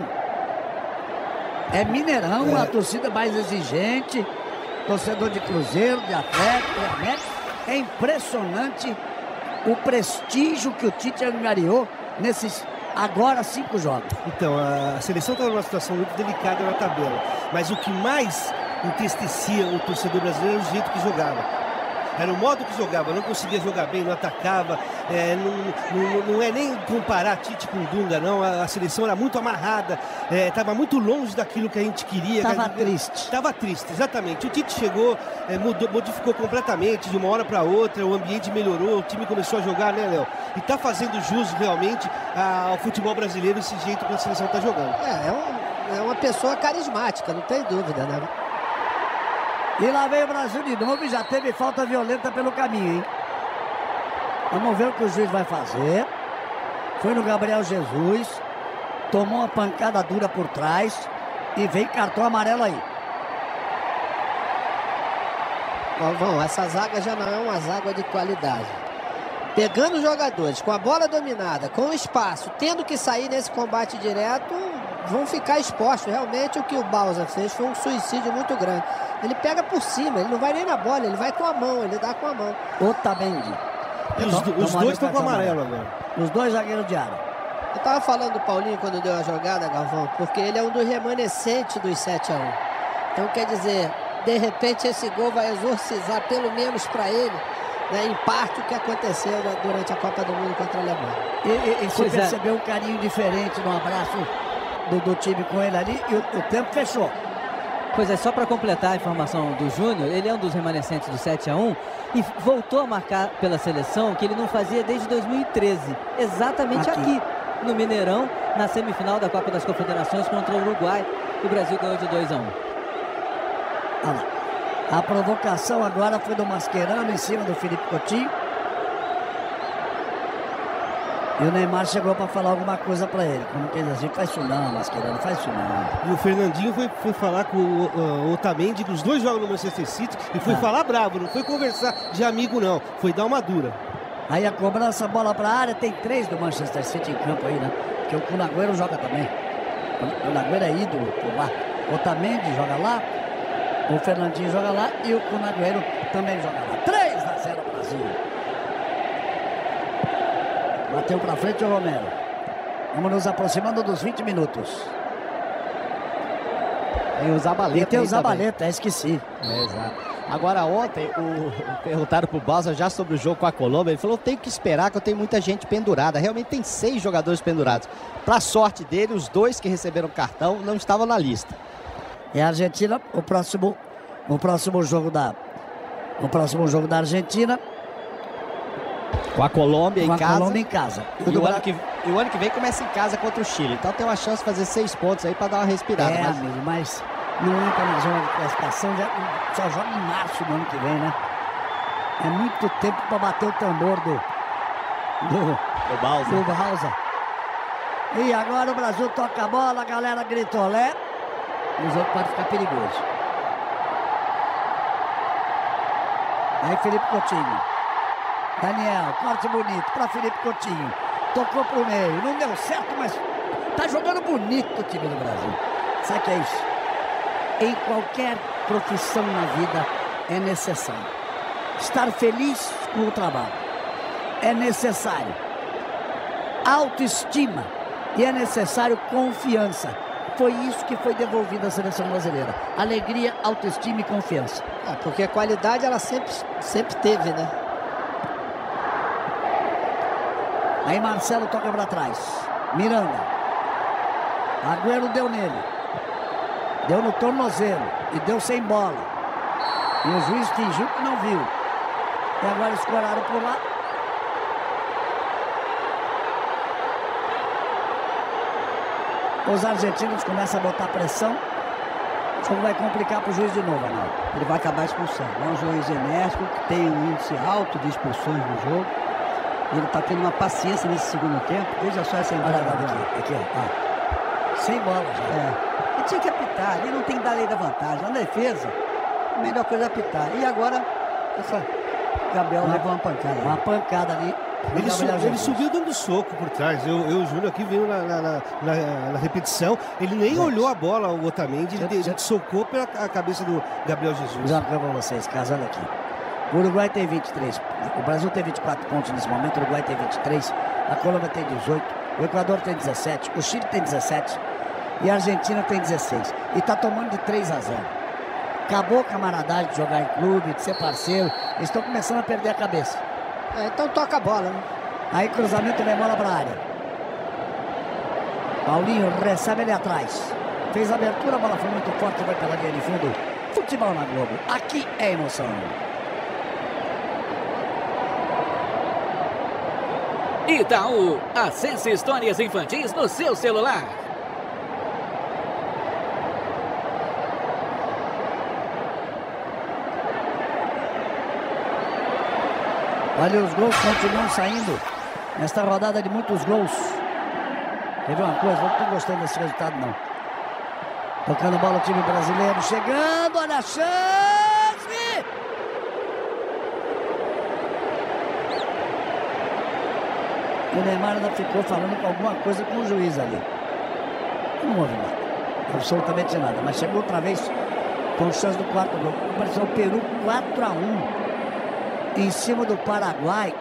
Speaker 1: É Mineirão, a torcida mais exigente, torcedor de Cruzeiro, de Atlético, de América. É impressionante o prestígio que o Tite angariou nesses agora 5 jogos.
Speaker 2: Então, a seleção estava numa situação muito delicada na tabela, mas o que mais entristecia o torcedor brasileiro era o jeito que jogava. Era o modo que jogava, não conseguia jogar bem, não atacava. Não é nem comparar Tite com Dunga, não. A seleção era muito amarrada, estava muito longe daquilo que a gente queria.
Speaker 1: Estava triste.
Speaker 2: Estava triste, exatamente. O Tite chegou, modificou completamente de uma hora para outra, o ambiente melhorou, o time começou a jogar, né, Léo? E está fazendo jus realmente ao futebol brasileiro, esse jeito que a seleção está jogando.
Speaker 3: É uma pessoa carismática, não tem dúvida, né?
Speaker 1: E lá vem o Brasil de novo e já teve falta violenta pelo caminho, hein? Vamos ver o que o juiz vai fazer. Foi no Gabriel Jesus, tomou uma pancada dura por trás e vem cartão amarelo aí.
Speaker 3: Galvão, essa zaga já não é uma zaga de qualidade. Pegando os jogadores com a bola dominada, com espaço, tendo que sair nesse combate direto, vão ficar expostos. Realmente o que o Bausa fez foi um suicídio muito grande. Ele pega por cima, ele não vai nem na bola, ele vai com a mão, ele dá com a mão.
Speaker 1: Otamendi.
Speaker 2: E os dois estão com amarelo agora.
Speaker 1: Os dois zagueiros de área.
Speaker 3: Eu tava falando do Paulinho quando deu a jogada, Galvão, porque ele é um dos remanescentes dos 7-1. Então, quer dizer, de repente esse gol vai exorcizar, pelo menos para ele, né, em parte o que aconteceu durante a Copa do Mundo contra a Alemanha.
Speaker 1: E você percebeu um carinho diferente no abraço do time com ele ali e o tempo fechou.
Speaker 5: Pois é, só para completar a informação do Júnior, ele é um dos remanescentes do 7-1 e voltou a marcar pela seleção que ele não fazia desde 2013, exatamente aqui no Mineirão, na semifinal da Copa das Confederações contra o Uruguai. O Brasil ganhou de 2-1.
Speaker 1: Olha lá. A provocação agora foi do Mascherano em cima do Felipe Coutinho. E o Neymar chegou para falar alguma coisa para ele. Como que ele diz assim, faz isso não, Mascherano, faz isso não.
Speaker 2: E o Fernandinho foi falar com o Otamendi, que os dois jogam no Manchester City, e foi falar bravo, não foi conversar de amigo não, foi dar uma dura.
Speaker 1: Aí a cobrança, bola para a área, tem 3 do Manchester City em campo aí, né? Porque o Kun Agüero joga também. O Kun Agüero é ídolo por lá. O Otamendi joga lá, o Fernandinho joga lá e o Kun Agüero também joga lá. 3-0 Brasil. Bateu para frente o Romero. Vamos nos aproximando dos 20 minutos.
Speaker 6: Tem o Zabaleta.
Speaker 1: E tem o Zabaleta, esqueci.
Speaker 6: Exato. Agora ontem, perguntaram pro Bausa já sobre o jogo com a Colômbia. Ele falou, tenho que esperar que eu tenho muita gente pendurada. Realmente tem 6 jogadores pendurados. Para sorte dele, os 2 que receberam cartão não estavam na lista.
Speaker 1: E a Argentina, o próximo jogo da Argentina.
Speaker 6: Com a Colômbia em casa.
Speaker 1: Colômbia em casa.
Speaker 6: E o ano que vem começa em casa contra o Chile. Então tem uma chance de fazer 6 pontos aí para dar uma respirada.
Speaker 1: Amigo, mas não entra na zona de classificação, só joga em março do ano que vem, né? É muito tempo para bater o tambor do Bausa. E agora o Brasil toca a bola, a galera grita olé. O jogo pode ficar perigoso. Aí Felipe Coutinho. Daniel, corte bonito para Felipe Coutinho. Tocou pro meio, não deu certo, mas tá jogando bonito o time do Brasil. Sabe o que é isso? Em qualquer profissão na vida é necessário estar feliz com o trabalho. É necessário autoestima e é necessário confiança. Foi isso que foi devolvido à seleção brasileira. Alegria, autoestima e confiança.
Speaker 3: Porque a qualidade ela sempre teve, né?
Speaker 1: Aí Marcelo toca para trás. Miranda. Agüero deu nele. Deu no tornozelo. E deu sem bola. E o juiz fingiu que não viu. E agora escoraram por lá. Os argentinos começam a botar pressão. O jogo vai complicar para o juiz de novo, não.
Speaker 4: Ele vai acabar expulsando. É um juiz enérgico que tem um índice alto de expulsões no jogo. Ele está tendo uma paciência nesse segundo tempo. Veja só essa entrada dele.
Speaker 1: Aqui, ó. Sem bola já.
Speaker 4: Ele tinha que apitar. Ele não tem que dar lei da vantagem. Na defesa, a melhor coisa é apitar. E agora, Gabriel levou uma pancada.
Speaker 1: Uma pancada ali.
Speaker 2: Ele subiu dando soco por trás. Eu o Júnior aqui vindo na repetição. Ele nem olhou a bola, o Otamendi. Ele socou pela cabeça do Gabriel Jesus.
Speaker 1: Já para vocês, caso, olha aqui. O Uruguai tem 23. O Brasil tem 24 pontos nesse momento. O Uruguai tem 23. A Colômbia tem 18. O Equador tem 17. O Chile tem 17. E a Argentina tem 16. E está tomando de 3-0. Acabou a camaradagem de jogar em clube, de ser parceiro. Eles estão começando a perder a cabeça.
Speaker 3: Então toca a bola, né?
Speaker 1: Aí cruzamento, vem bola para a área. Paulinho recebe ele atrás. Fez a abertura, a bola foi muito forte, vai pela linha de fundo. Futebol na Globo, aqui é emoção.
Speaker 7: Itaú, acesse histórias infantis no seu celular.
Speaker 1: Olha, os gols continuam saindo nesta rodada de muitos gols. Quer ver uma coisa? Não estou gostando desse resultado, não. Tocando bola o time brasileiro, chegando, olha a chance! O Neymar ainda ficou falando com alguma coisa com o juiz ali. Não houve nada, absolutamente nada. Mas chegou outra vez com chance do quarto gol. Apareceu o Peru 4-1 em cima do Paraguai.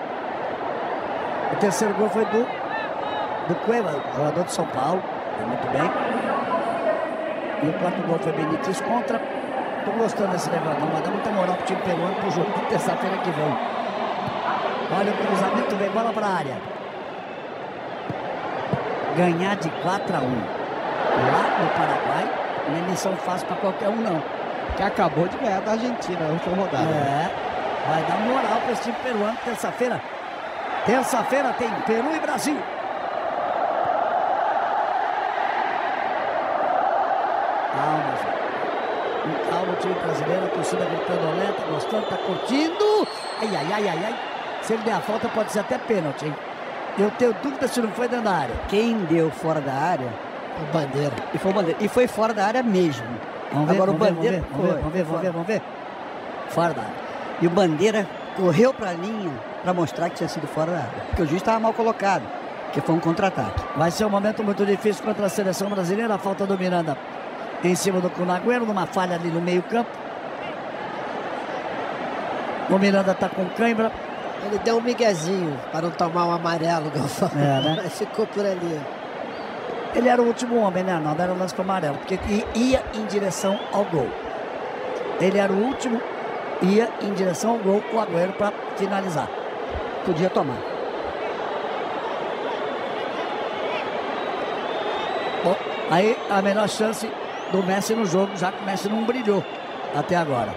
Speaker 1: O terceiro gol foi do Cueva, jogador de São Paulo. Foi muito bem. E o quarto gol foi Benítez contra. Tô gostando desse levantão, vai dar muita moral pro time peruano pro jogo de terça-feira que vem. Olha o cruzamento, vem bola pra área. Ganhar de 4-1 lá no Paraguai não é missão fácil pra qualquer um, não.
Speaker 6: Que acabou de ganhar da Argentina na última rodada.
Speaker 1: Vai dar moral pra esse time peruano terça-feira. Terça-feira tem Peru e Brasil. Calma, o time brasileiro, a torcida gritando alerta, gostando, tá curtindo. Ai. Se ele der a falta, pode ser até pênalti, hein? Eu tenho dúvida se não foi dentro da área.
Speaker 4: Quem deu fora da área?
Speaker 3: O Bandeira.
Speaker 4: E foi o Bandeira. E foi fora da área mesmo. Agora o Bandeira.
Speaker 1: Vamos ver. Fora da área.
Speaker 4: E o Bandeira correu para a linha para mostrar que tinha sido fora da área. Porque o juiz estava mal colocado. Porque foi um contra-ataque.
Speaker 1: Vai ser um momento muito difícil contra a seleção brasileira. A falta do Miranda em cima do Kun Agüero, numa falha ali no meio campo. O Miranda está com cãibra.
Speaker 3: Ele deu um miguezinho para não tomar um amarelo, Galvão.
Speaker 1: Né?
Speaker 3: Mas ficou por ali.
Speaker 1: Ele era o último homem, né? Não deram lance para o amarelo, porque ia em direção ao gol. Ele era o último, ia em direção ao gol, o Agüero para finalizar.
Speaker 4: Podia tomar.
Speaker 1: Bom, aí a melhor chance do Messi no jogo, já que o Messi não brilhou até agora.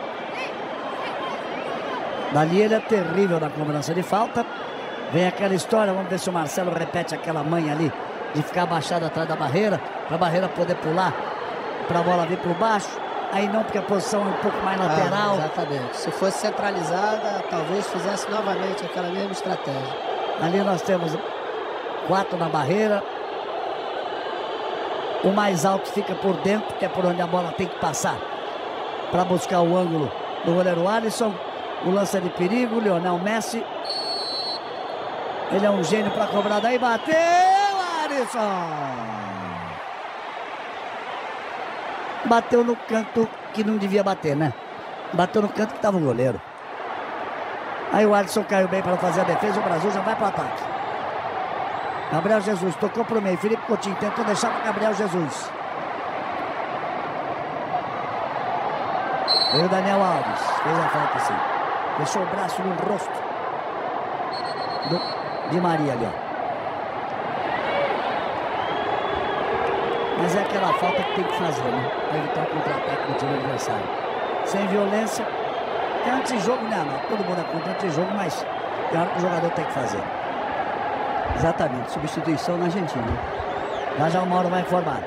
Speaker 1: Dali ele é terrível na cobrança de falta. Vem aquela história, vamos ver se o Marcelo repete aquela manha ali de ficar abaixado atrás da barreira, para a barreira poder pular, para a bola vir por baixo. Aí não, porque a posição é um pouco mais lateral.
Speaker 3: Exatamente. Se fosse centralizada, talvez fizesse novamente aquela mesma estratégia.
Speaker 1: Ali nós temos 4 na barreira. O mais alto fica por dentro, que é por onde a bola tem que passar, para buscar o ângulo do goleiro Alisson. O lance é de perigo, Lionel Messi. Ele é um gênio para cobrar, daí bateu, Alisson! Bateu no canto que não devia bater, né? Bateu no canto que estava o goleiro. Aí o Alisson caiu bem para fazer a defesa, o Brasil já vai para o ataque. Gabriel Jesus tocou para o meio, Felipe Coutinho tentou deixar para Gabriel Jesus. Veio o Daniel Alves, fez a falta assim. Deixou o braço no rosto de Maria ali, ó. Mas é aquela falta que tem que fazer, né? Para evitar o contra-ataque do time adversário. Sem violência. É antijogo, né, não? Todo mundo é contra antijogo, mas é hora que o jogador tem que fazer.
Speaker 4: Exatamente. Substituição na Argentina.
Speaker 1: Já o Mauro vai informar.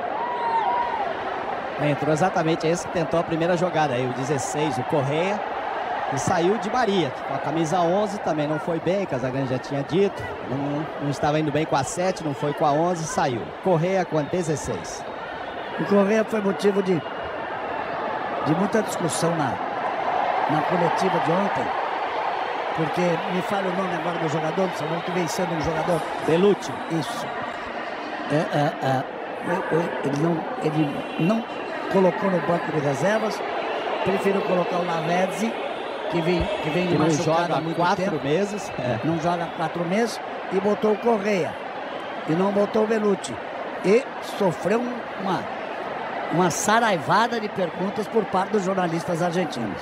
Speaker 6: Entrou exatamente esse que tentou a primeira jogada aí, o 16, o Correia. E saiu de Maria, com a camisa 11 também não foi bem, Casagrande já tinha dito. Não estava indo bem com a 7, não foi com a 11, saiu. Correia com a 16.
Speaker 1: O Correia foi motivo de muita discussão na coletiva de ontem. Porque me fala o nome agora do jogador, do São que vem sendo um jogador.
Speaker 6: Belucci.
Speaker 1: Isso. Ele não colocou no banco de reservas, preferiu colocar o Lavezzi, que vem machucado há muito
Speaker 6: 4 meses.
Speaker 1: Não joga há 4 meses. E botou o Correia. E não botou o Belucci. E sofreu uma saraivada de perguntas por parte dos jornalistas argentinos.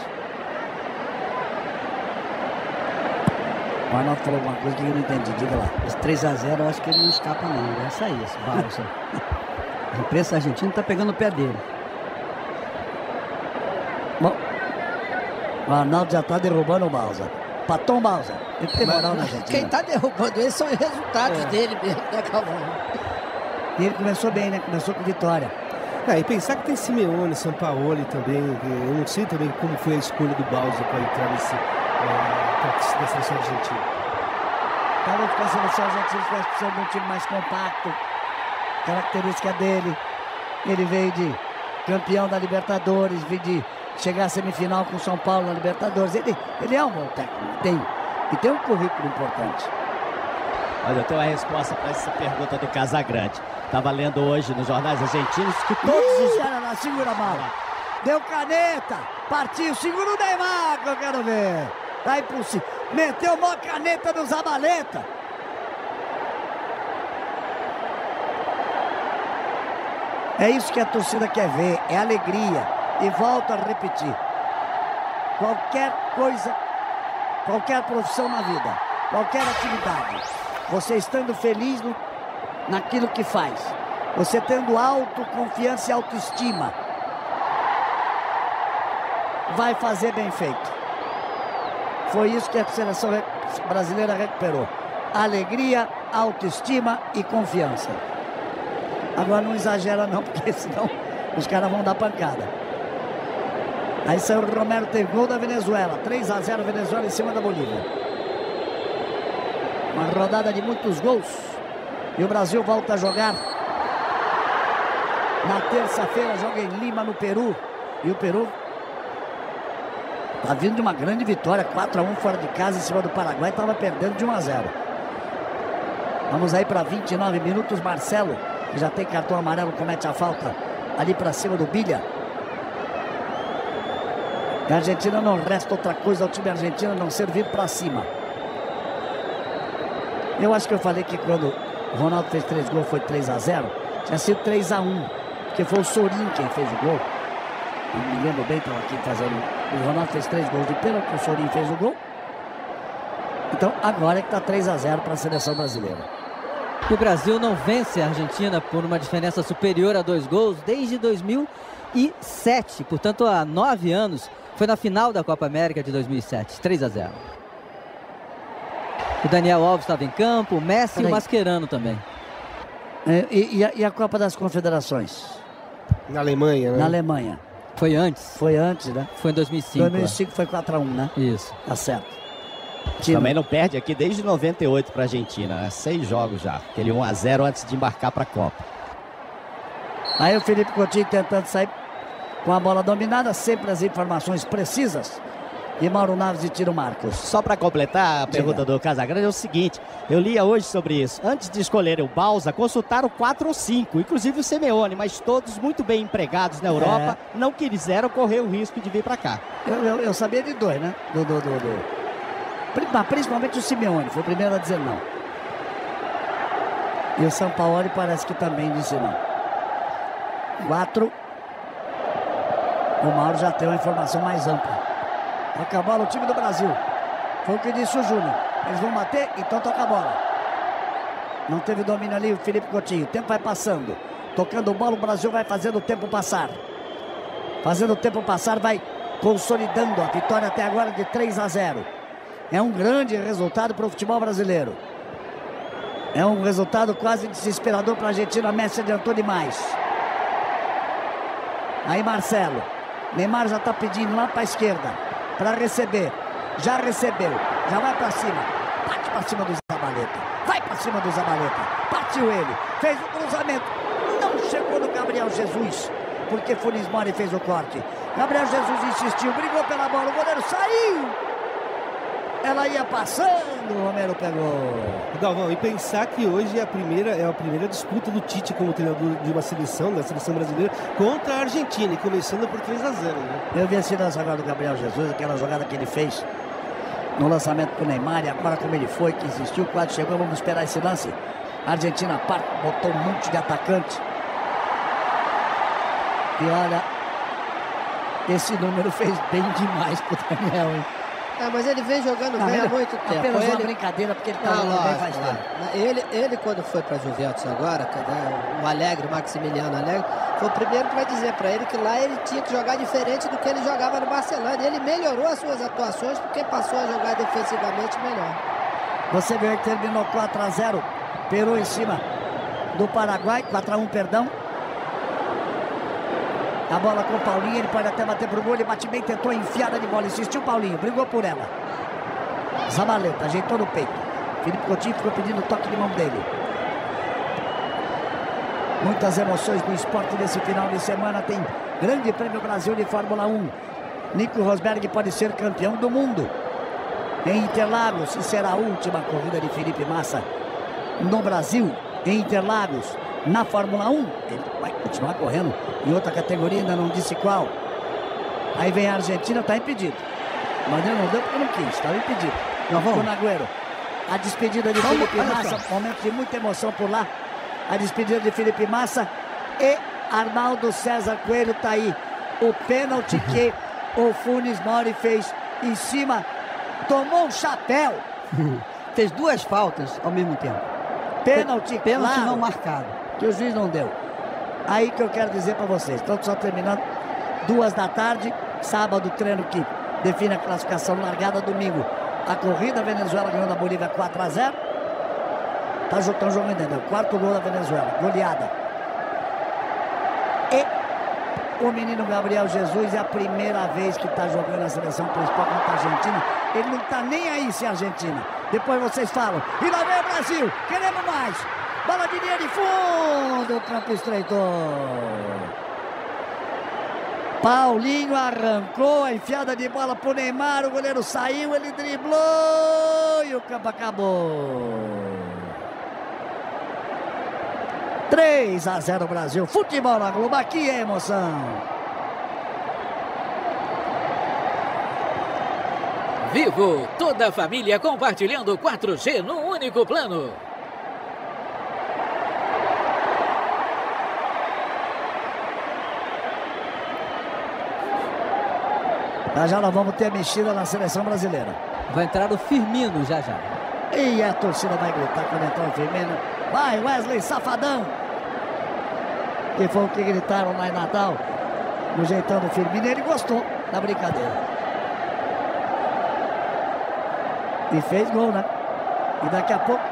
Speaker 1: O Arnaldo falou alguma coisa que eu não entendi, diga lá.
Speaker 4: Esse 3-0 eu acho que ele não escapa não, ele vai sair esse Balsa. A imprensa argentina tá pegando o pé dele.
Speaker 1: Bom, o Arnaldo já tá derrubando o Balsa. Paton Balsa, ele tem moral na Argentina.
Speaker 3: Quem tá derrubando ele são os resultados dele mesmo, né, Galvão?
Speaker 1: E ele começou bem, né? Começou com vitória.
Speaker 2: E pensar que tem Simeone, Sampaoli também. Eu não sei também como foi a escolha do Balsa para entrar na seleção argentina.
Speaker 1: Talvez com a seleção argentina estivesse precisando de um time mais compacto. Característica dele. Ele veio de campeão da Libertadores, veio de chegar à semifinal com o São Paulo na Libertadores. Ele é um bom técnico, e tem um currículo importante.
Speaker 6: Olha, eu tenho uma resposta para essa pergunta do Casagrande. Estava lendo hoje nos jornais argentinos que todos os...
Speaker 1: Olha lá, segura a bola. Deu caneta, partiu, segura o Neymar que eu quero ver. Tá impossível. Meteu uma caneta no Zabaleta. É isso que a torcida quer ver, é alegria. E volto a repetir. Qualquer coisa, qualquer profissão na vida, qualquer atividade, você estando feliz naquilo que faz, você tendo autoconfiança e autoestima, vai fazer bem feito. Foi isso que a seleção brasileira recuperou. Alegria, autoestima e confiança. Agora não exagera não, porque senão os caras vão dar pancada. Aí saiu o Romero, teve gol da Venezuela. 3-0 Venezuela em cima da Bolívia. Uma rodada de muitos gols. E o Brasil volta a jogar na terça-feira, joga em Lima, no Peru. E o Peru está vindo de uma grande vitória, 4-1 fora de casa em cima do Paraguai. Estava perdendo de 1-0. Vamos aí para 29 minutos. Marcelo, que já tem cartão amarelo, comete a falta ali para cima do Bilha. A Argentina não resta outra coisa ao time argentino não ser vir para cima. Eu acho que eu falei que quando o Ronaldo fez 3 gols foi 3-0. Tinha sido 3-1, porque foi o Sorin quem fez o gol. Eu me lembro bem, estava aqui fazendo. O Ronaldo fez 3 gols de pênalti, o Sorin fez o gol. Então agora é que está 3-0 para a seleção brasileira.
Speaker 5: O Brasil não vence a Argentina por uma diferença superior a 2 gols desde 2007. Portanto, há 9 anos. Foi na final da Copa América de 2007, 3-0. O Daniel Alves estava em campo, o Messi e o Mascherano também.
Speaker 1: E a Copa das Confederações?
Speaker 2: Na Alemanha, né?
Speaker 1: Na Alemanha.
Speaker 5: Foi antes?
Speaker 1: Foi antes, né?
Speaker 5: Foi em 2005.
Speaker 1: 2005 foi 4-1, né?
Speaker 5: Isso.
Speaker 1: Tá certo.
Speaker 6: Também não perde aqui desde 98 para a Argentina, né? 6 jogos já. Aquele 1-0 antes de embarcar para a Copa.
Speaker 1: Aí o Felipe Coutinho tentando sair com a bola dominada, sempre as informações precisas. E Mauro Naves e Tiro Marcos.
Speaker 6: Só para completar a pergunta do Casagrande, é o seguinte: eu lia hoje sobre isso. Antes de escolher o Balsa, consultaram 4 ou 5, inclusive o Simeone, mas todos muito bem empregados na Europa, não quiseram correr o risco de vir para cá.
Speaker 1: Eu sabia de 2, né? Principalmente o Simeone, foi o primeiro a dizer não. E o Sampaoli parece que também disse não. 4. O Mauro já tem uma informação mais ampla. Toca a bola o time do Brasil. Foi o que disse o Júnior. Eles vão bater, então toca a bola. Não teve domínio ali o Felipe Coutinho. O tempo vai passando. Tocando bola, o Brasil vai fazendo o tempo passar. Fazendo o tempo passar, vai consolidando a vitória até agora de 3-0. É um grande resultado para o futebol brasileiro. É um resultado quase desesperador para a Argentina. Messi adiantou demais. Aí Marcelo. Neymar já está pedindo lá para a esquerda para receber. Já recebeu. Já vai para cima. Bate para cima do Zabaleta. Vai para cima do Zabaleta. Partiu ele. Fez o cruzamento. Não chegou no Gabriel Jesus, porque Funes Mori fez o corte. Gabriel Jesus insistiu. Brigou pela bola. O goleiro saiu. Ela ia passando, o Romero pegou.
Speaker 2: Galvão, e pensar que hoje é a primeira disputa do Tite como treinador de uma seleção, da seleção brasileira, contra a Argentina, e começando por 3-0, né?
Speaker 1: Eu vi esse lance agora do Gabriel Jesus, aquela jogada que ele fez no lançamento com o Neymar, e agora como ele foi, que insistiu, quase chegou. Vamos esperar esse lance. A Argentina botou um monte de atacante. E olha, esse número fez bem demais pro Daniel, hein?
Speaker 3: Mas ele vem jogando bem há muito tempo.
Speaker 1: Apenas uma brincadeira, porque ele tá jogando bem faz tempo.
Speaker 3: Ele, quando foi para a Juventus agora, o Alegre, o Maximiliano Alegre, foi o primeiro que vai dizer para ele que lá ele tinha que jogar diferente do que ele jogava no Barcelona. E ele melhorou as suas atuações porque passou a jogar defensivamente melhor.
Speaker 1: Você viu que terminou 4-0. Peru em cima do Paraguai, 4-1, perdão. A bola com o Paulinho, ele pode até bater pro gol, ele bate bem, tentou enfiada de bola, insistiu o Paulinho, brigou por ela. Zabaleta, ajeitou no peito. Felipe Coutinho ficou pedindo toque de mão dele. Muitas emoções no esporte nesse final de semana. Tem Grande Prêmio Brasil de Fórmula 1. Nico Rosberg pode ser campeão do mundo. Em Interlagos, se será a última corrida de Felipe Massa no Brasil, em Interlagos, na Fórmula 1. Ele vai continuar correndo em outra categoria, ainda não disse qual. Aí vem a Argentina, está impedido. Mas ele não deu porque não quis, estava impedido. Ficou na Agüero. A despedida de Felipe Massa, momento de muita emoção por lá. A despedida de Felipe Massa e Arnaldo César Coelho está aí. O pênalti que o Funes Mori fez em cima, tomou um chapéu.
Speaker 4: Fez duas faltas ao mesmo tempo.
Speaker 1: Pênalti claro,
Speaker 4: não marcado,
Speaker 1: que o juiz não deu. Aí que eu quero dizer para vocês, estão só terminando 2 da tarde, sábado, treino que define a classificação, largada domingo. A corrida, a Venezuela ganhou da Bolívia 4-0. Estão jogando ainda, o 4º gol da Venezuela, goleada. E o menino Gabriel Jesus é a primeira vez que está jogando a seleção principal contra a Argentina. Ele não está nem aí se é Argentina. Depois vocês falam, e lá vem o Brasil, queremos mais. Bola de linha de fundo, o campo estreitou. Paulinho arrancou a enfiada de bola pro Neymar, o goleiro saiu, ele driblou e o campo acabou. 3-0 Brasil, futebol na Globo, aqui é emoção.
Speaker 7: Vivo, toda a família compartilhando 4G num único plano.
Speaker 1: Já nós vamos ter a mexida na seleção brasileira.
Speaker 5: Vai entrar o Firmino já.
Speaker 1: E a torcida vai gritar quando entrar o Firmino. Vai Wesley, safadão! Que foi o que gritaram lá em Natal, no jeitão do Firmino. Ele gostou da brincadeira. E fez gol, né? E daqui a pouco,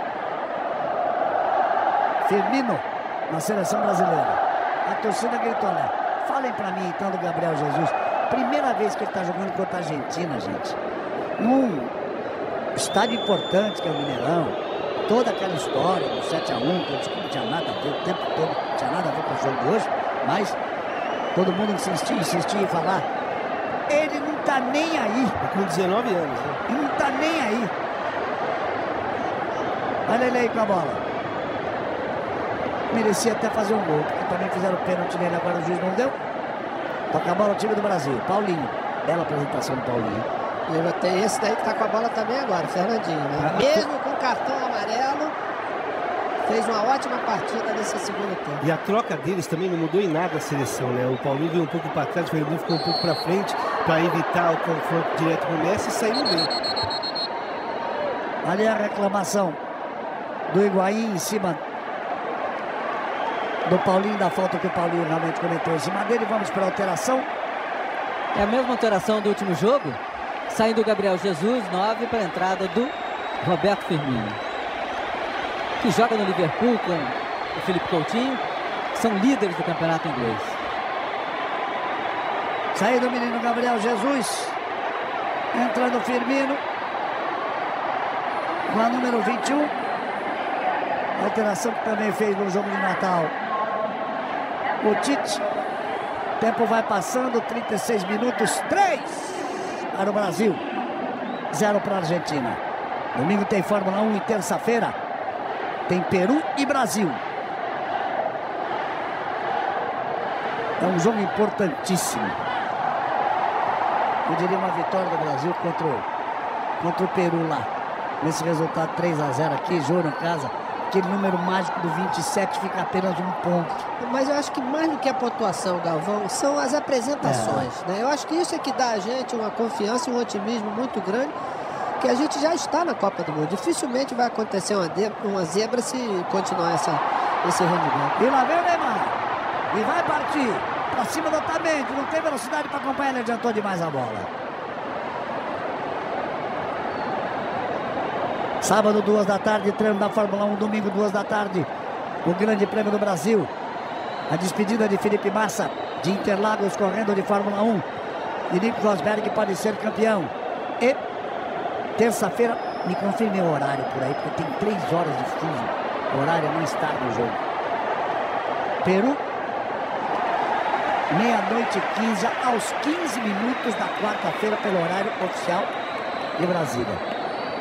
Speaker 1: Firmino na seleção brasileira. A torcida gritou, né? Falem pra mim então do Gabriel Jesus. Primeira vez que ele tá jogando contra a Argentina, gente. Num estádio importante que é o Mineirão. Toda aquela história do 7-1, que eu disse que não tinha nada a ver o tempo todo, não tinha nada a ver com o jogo de hoje, mas todo mundo insistia em falar. Ele não tá nem aí.
Speaker 2: Com 19 anos, né?
Speaker 1: Ele não tá nem aí. Olha ele aí com a bola. Merecia até fazer um gol, porque também fizeram pênalti nele, agora o juiz não deu. Toca a bola o time do Brasil. Paulinho. Bela apresentação do Paulinho.
Speaker 3: E tem esse daí que tá com a bola também agora, Fernandinho, né? Mesmo com cartão amarelo, fez uma ótima partida nesse segundo tempo.
Speaker 2: E a troca deles também não mudou em nada a seleção, né? O Paulinho veio um pouco para trás, o Fernandinho ficou um pouco para frente para evitar o confronto direto com o Messi e saiu bem.
Speaker 1: Ali a reclamação do Higuaín em cima do Paulinho, da falta que o Paulinho realmente cometeu em cima dele. Vamos para a alteração.
Speaker 5: É a mesma alteração do último jogo. Saindo o Gabriel Jesus, 9 para a entrada do Roberto Firmino, que joga no Liverpool com o Felipe Coutinho, que são líderes do campeonato inglês.
Speaker 1: Saído o menino Gabriel Jesus, entrando o Firmino, com a número 21. Alteração que também fez no jogo de Natal o Tite. O tempo vai passando, 36 minutos, 3 para o Brasil, 0 para a Argentina. Domingo tem Fórmula 1 e terça-feira tem Peru e Brasil. É um jogo importantíssimo. Eu diria uma vitória do Brasil contra o Peru lá. Nesse resultado 3-0 aqui, jogo em casa, aquele número mágico do 27 fica apenas um ponto.
Speaker 3: Mas eu acho que mais do que a pontuação, Galvão, são as apresentações, né? Eu acho que isso é que dá a gente uma confiança e um otimismo muito grande, que a gente já está na Copa do Mundo. Dificilmente vai acontecer uma zebra se continuar esse rendimento.
Speaker 1: E lá vem o Neymar. E vai partir para cima do Otamendi. Não tem velocidade para acompanhar, ele adiantou demais a bola. Sábado, 2 da tarde, treino da Fórmula 1. Domingo, 2 da tarde, o Grande Prêmio do Brasil. A despedida de Felipe Massa, de Interlagos, correndo de Fórmula 1. E Nico Rosberg pode ser campeão. E terça-feira, me confirme o horário por aí, porque tem 3 horas de fuso. O horário é mais tarde do jogo. Peru, meia-noite e 15, aos 15 minutos da quarta-feira, pelo horário oficial de Brasília.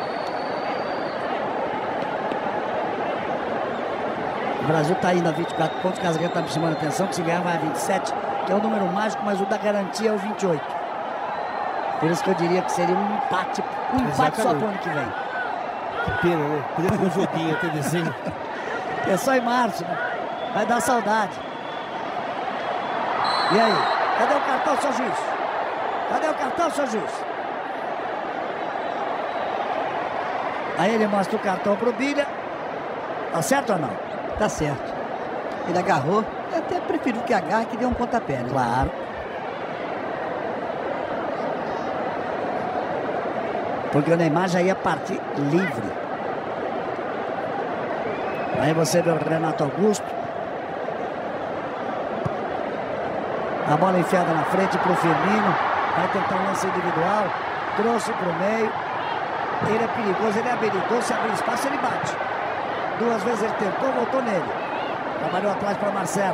Speaker 1: O Brasil está indo a 24 pontos, o Casagrande está me chamando a atenção, que se ganhar vai a 27, que é o número mágico, mas o da garantia é o 28. Por isso que eu diria que seria um empate só para o ano que vem.
Speaker 2: Que pena, né? Podia ter um joguinho até dezembro.
Speaker 1: É só em março, né? Vai dar saudade. E aí? Cadê o cartão, seu juiz? Cadê o cartão, seu juiz? Aí ele mostra o cartão pro Bilha. Tá certo ou não?
Speaker 4: Tá certo. Ele agarrou. Eu até prefiro que agarre que dê um pontapé, né?
Speaker 1: Claro. Porque o Neymar já ia partir livre. Aí você vê o Renato Augusto. A bola enfiada na frente pro Firmino. Vai tentar um lance individual. Trouxe pro meio. Ele é perigoso, ele é habilidoso. Se abrir espaço, ele bate. 2 vezes ele tentou, voltou nele. Trabalhou atrás para Marcelo.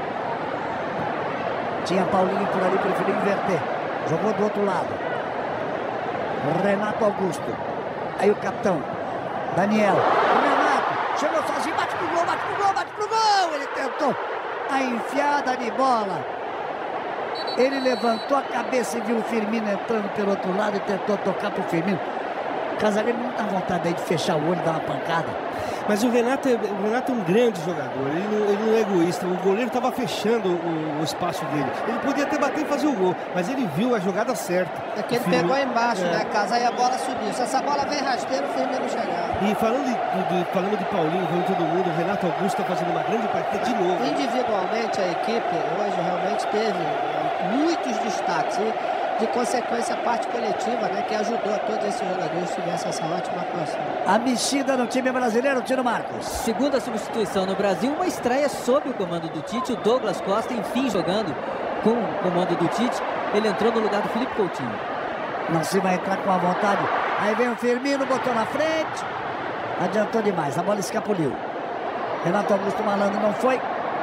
Speaker 1: Tinha Paulinho por ali, preferiu inverter. Jogou do outro lado. Renato Augusto. Aí o capitão Daniel. O Renato chegou sozinho, bate pro gol, bate pro gol, bate pro gol. Ele tentou a enfiada de bola. Ele levantou a cabeça e viu o Firmino entrando pelo outro lado e tentou tocar pro Firmino. O Casagrande não dá vontade aí de fechar o olho e dar uma pancada.
Speaker 2: Mas o Renato é um grande jogador, ele não é egoísta. O goleiro estava fechando o espaço dele. Ele podia até bater e fazer o gol, mas ele viu a jogada certa.
Speaker 3: É que ele pegou embaixo, né, Casa, aí a bola subiu. Se essa bola vem rasteira, o Firmino chegar.
Speaker 2: E falando de Paulinho, falando de todo mundo, o Renato Augusto está fazendo uma grande partida de novo.
Speaker 3: Individualmente, a equipe hoje realmente teve muitos destaques. E, de consequência, a parte coletiva, né, que ajudou a todos esses jogadores que tivessem essa ótima atuação.
Speaker 1: A mexida no time brasileiro, Tino Marcos.
Speaker 5: Segunda substituição no Brasil, uma estreia sob o comando do Tite. O Douglas Costa, enfim, jogando com o comando do Tite. Ele entrou no lugar do Felipe Coutinho.
Speaker 1: Não se vai entrar com a vontade. Aí vem o Firmino, botou na frente. Adiantou demais, a bola escapuliu. Renato Augusto Malandro não foi.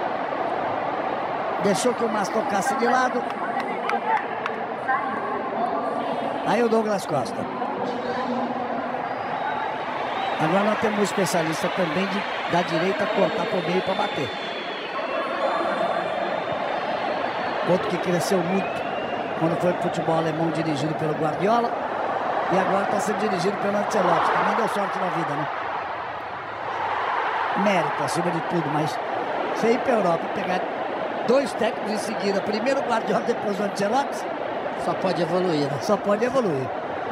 Speaker 1: Deixou que o Mas tocasse de lado. Aí o Douglas Costa. Agora nós temos um especialista também da direita cortar por meio para bater. Outro que cresceu muito quando foi pro futebol alemão dirigido pelo Guardiola. E agora está sendo dirigido pelo Ancelotti. Também deu sorte na vida, né? Mérito acima de tudo, mas você ir para a Europa e pegar 2 técnicos em seguida, primeiro o Guardiola, depois o Ancelotti,
Speaker 3: só pode evoluir, né?
Speaker 1: Só pode evoluir.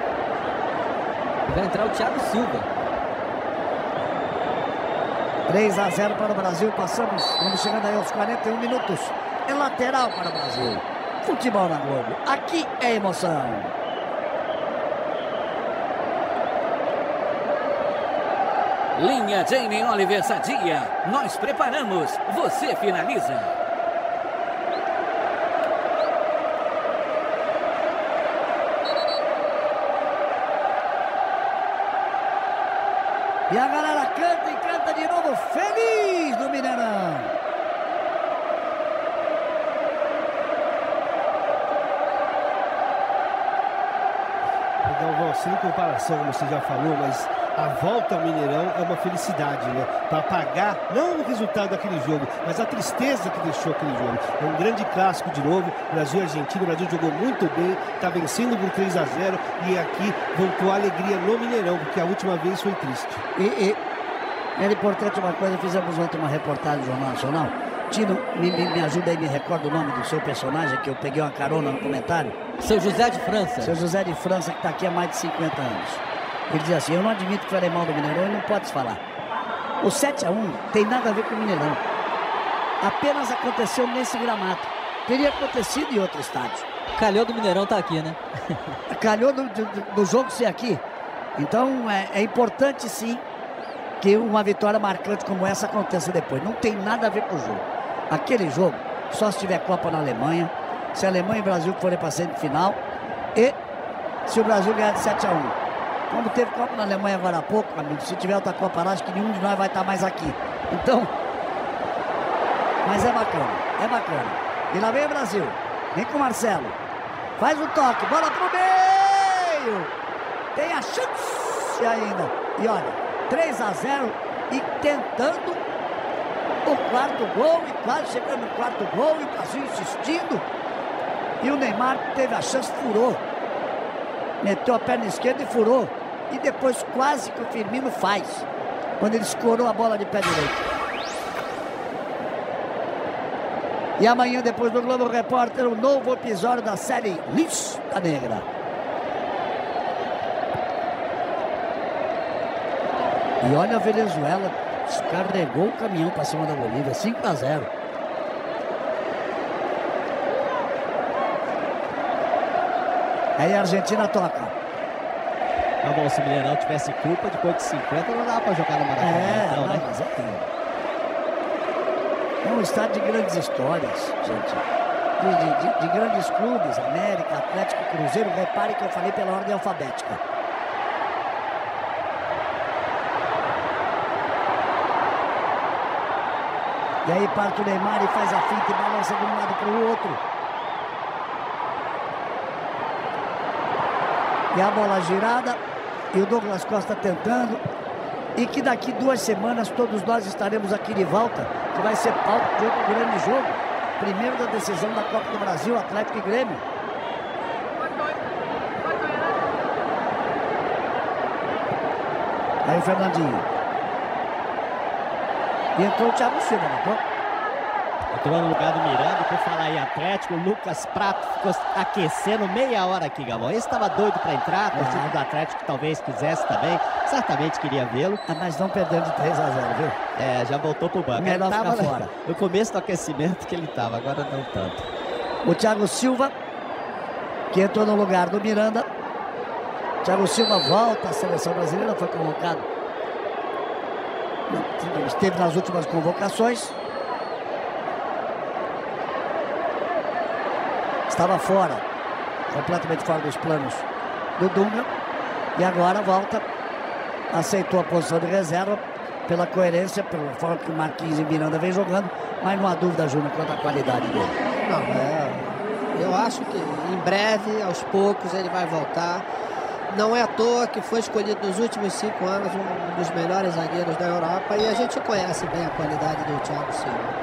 Speaker 5: Vai entrar o Thiago Silva.
Speaker 1: 3-0 para o Brasil. Vamos chegando aí aos 41 minutos. É lateral para o Brasil. Futebol na Globo. Aqui é emoção.
Speaker 7: Linha Jamie Oliver Sadia. Nós preparamos. Você finaliza.
Speaker 1: E a galera canta e canta de novo, feliz do Mineirão.
Speaker 2: Galvão, sem comparação, como você já falou, mas a volta ao Mineirão é uma felicidade, né? Para apagar, não o resultado daquele jogo, mas a tristeza que deixou aquele jogo. É um grande clássico de novo, Brasil e Argentina. O Brasil jogou muito bem, está vencendo por 3-0 e aqui voltou a alegria no Mineirão, porque a última vez foi triste.
Speaker 1: Era importante uma coisa, fizemos ontem uma reportagem no Jornal Nacional. Tino, me ajuda aí, me recorda o nome do seu personagem, que eu peguei uma carona no comentário.
Speaker 5: Seu José de França.
Speaker 1: Seu José de França, que está aqui há mais de 50 anos. Ele diz assim, eu não admito que falei mal do Mineirão, e não pode se falar. O 7-1 tem nada a ver com o Mineirão. Apenas aconteceu nesse gramado. Teria acontecido em outro estádio.
Speaker 5: Calhou do Mineirão tá aqui, né?
Speaker 1: Calhou do jogo ser aqui. Então é importante sim que uma vitória marcante como essa aconteça depois. Não tem nada a ver com o jogo. Aquele jogo, só se tiver Copa na Alemanha, se a Alemanha e o Brasil forem para a semifinal e se o Brasil ganhar de 7-1. Como teve Copa na Alemanha agora há pouco, amigo, se tiver outra Copa lá, acho que nenhum de nós vai estar mais aqui. Então, mas é bacana, é bacana. E lá vem o Brasil, vem com o Marcelo, faz o toque, bola pro meio, tem a chance ainda. E olha, 3-0 e tentando o quarto gol e quase chegando no quarto gol e o Brasil insistindo. E o Neymar teve a chance, furou. Meteu a perna esquerda e furou. E depois quase que o Firmino faz. Quando ele escorou a bola de pé direito. E amanhã, depois do Globo Repórter, um novo episódio da série Lista Negra. E olha a Venezuela, descarregou o caminhão para cima da Bolívia, 5-0. Aí a Argentina toca.
Speaker 6: Tá bom, se o Mineirão tivesse culpa, depois de 50 não dá para jogar no Maracanã. Então, né?
Speaker 1: Mas é um estádio de grandes histórias, gente. De grandes clubes, América, Atlético, Cruzeiro. Repare que eu falei pela ordem alfabética. E aí parte o Neymar e faz a finta e balança de um lado para o outro. E a bola girada. E o Douglas Costa tentando. E que daqui 2 semanas todos nós estaremos aqui de volta. Que vai ser palco de outro grande jogo. Primeiro da decisão da Copa do Brasil, Atlético e Grêmio. Aí o Fernandinho. E entrou o Thiago Silva, não entrou?
Speaker 6: Entrou no lugar do Miranda, por falar em Atlético, o Lucas Prato ficou aquecendo meia hora aqui, Galvão. Esse estava doido para entrar, a torcida do Atlético talvez quisesse também, certamente queria vê-lo.
Speaker 1: Mas não perdendo de 3-0, viu?
Speaker 6: É, já voltou pro banco.
Speaker 1: Melhor ficar fora.
Speaker 6: No começo do aquecimento que ele estava, agora não tanto.
Speaker 1: O Thiago Silva, que entrou no lugar do Miranda. Thiago Silva volta à seleção brasileira, foi convocado. Esteve nas últimas convocações. Estava fora, completamente fora dos planos do Dunga. E agora volta, aceitou a posição de reserva pela coerência, pela forma que o Marquinhos e Miranda vem jogando. Mas não há dúvida, Júnior, quanto à qualidade dele.
Speaker 3: Não, eu acho que em breve, aos poucos, ele vai voltar. Não é à toa que foi escolhido nos últimos 5 anos um dos melhores zagueiros da Europa. E a gente conhece bem a qualidade do Thiago Silva.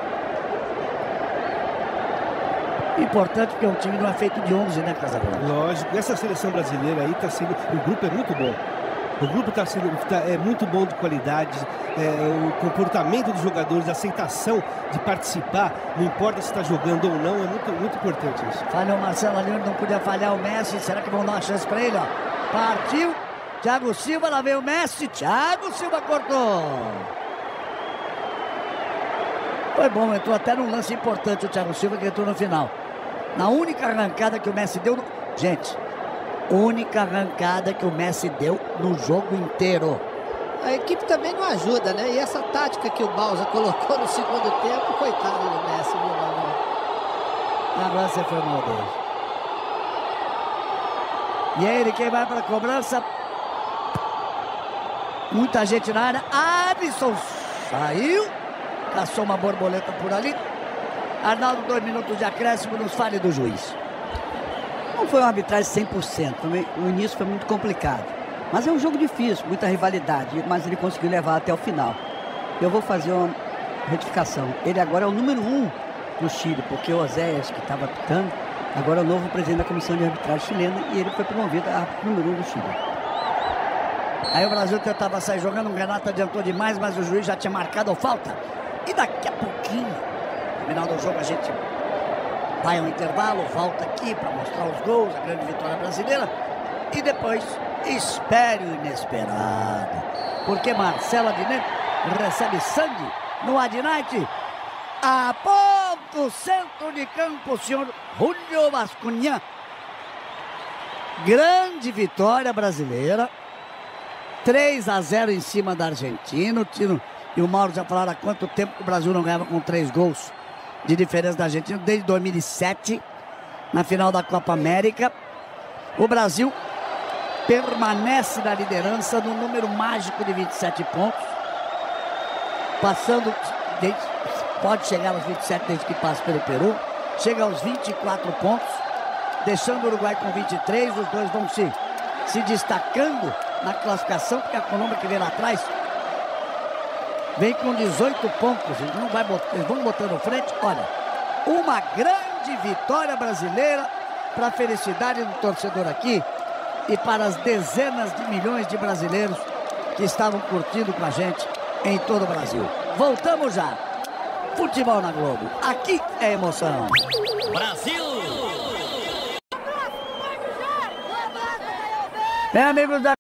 Speaker 1: Importante porque o time não é feito de 11, né, Casagrande?
Speaker 2: Lógico, essa seleção brasileira aí está sendo... O grupo é muito bom. O grupo é muito bom de qualidade. O comportamento dos jogadores, a aceitação de participar, não importa se está jogando ou não, é muito, muito importante isso.
Speaker 1: Falhou o Marcelo ali, não podia falhar o Messi. Será que vão dar uma chance para ele? Ó? Partiu, Thiago Silva, lá vem o Messi. Thiago Silva cortou. Foi bom, entrou até num lance importante o Thiago Silva, que entrou no final. Na única arrancada que o Messi deu... Gente, única arrancada que o Messi deu no jogo inteiro.
Speaker 3: A equipe também não ajuda, né? E essa tática que o Bausa colocou no segundo tempo, coitado do Messi, viu, Galvão?
Speaker 1: Agora você foi mal dele. E aí ele quem vai para a cobrança. Muita gente na área. Alisson saiu. Caçou uma borboleta por ali. Arnaldo, 2 minutos de acréscimo, nos fale do juiz.
Speaker 4: Não foi uma arbitragem 100%, o início foi muito complicado. Mas é um jogo difícil, muita rivalidade, mas ele conseguiu levar até o final. Eu vou fazer uma retificação. Ele agora é o número 1 do Chile, porque o Oséias, que estava apitando, agora é o novo presidente da Comissão de Arbitragem chilena e ele foi promovido a número 1 do Chile.
Speaker 1: Aí o Brasil tentava sair jogando, o Renato adiantou demais, mas o juiz já tinha marcado a falta. E daqui a pouquinho, no final do jogo, a gente vai ao intervalo, volta aqui para mostrar os gols, a grande vitória brasileira. E depois, espere o inesperado. Porque Marcelo Adnet recebe sangue no Adnight. Aponta o centro de campo, o senhor Julio Bascunha. Grande vitória brasileira. 3-0 em cima da Argentina. O Tino e o Mauro já falaram há quanto tempo que o Brasil não ganhava com 3 gols de diferença da Argentina. Desde 2007, na final da Copa América. O Brasil permanece na liderança no número mágico de 27 pontos. Passando, pode chegar aos 27 desde que passa pelo Peru. Chega aos 24 pontos, deixando o Uruguai com 23. Os dois vão se destacando na classificação, porque a Colômbia, que vem lá atrás, vem com 18 pontos. Eles vão botando frente. Olha, uma grande vitória brasileira para a felicidade do torcedor aqui e para as dezenas de milhões de brasileiros que estavam curtindo com a gente em todo o Brasil. Voltamos já. Futebol na Globo. Aqui é emoção.
Speaker 7: Brasil!
Speaker 1: Bem, amigos da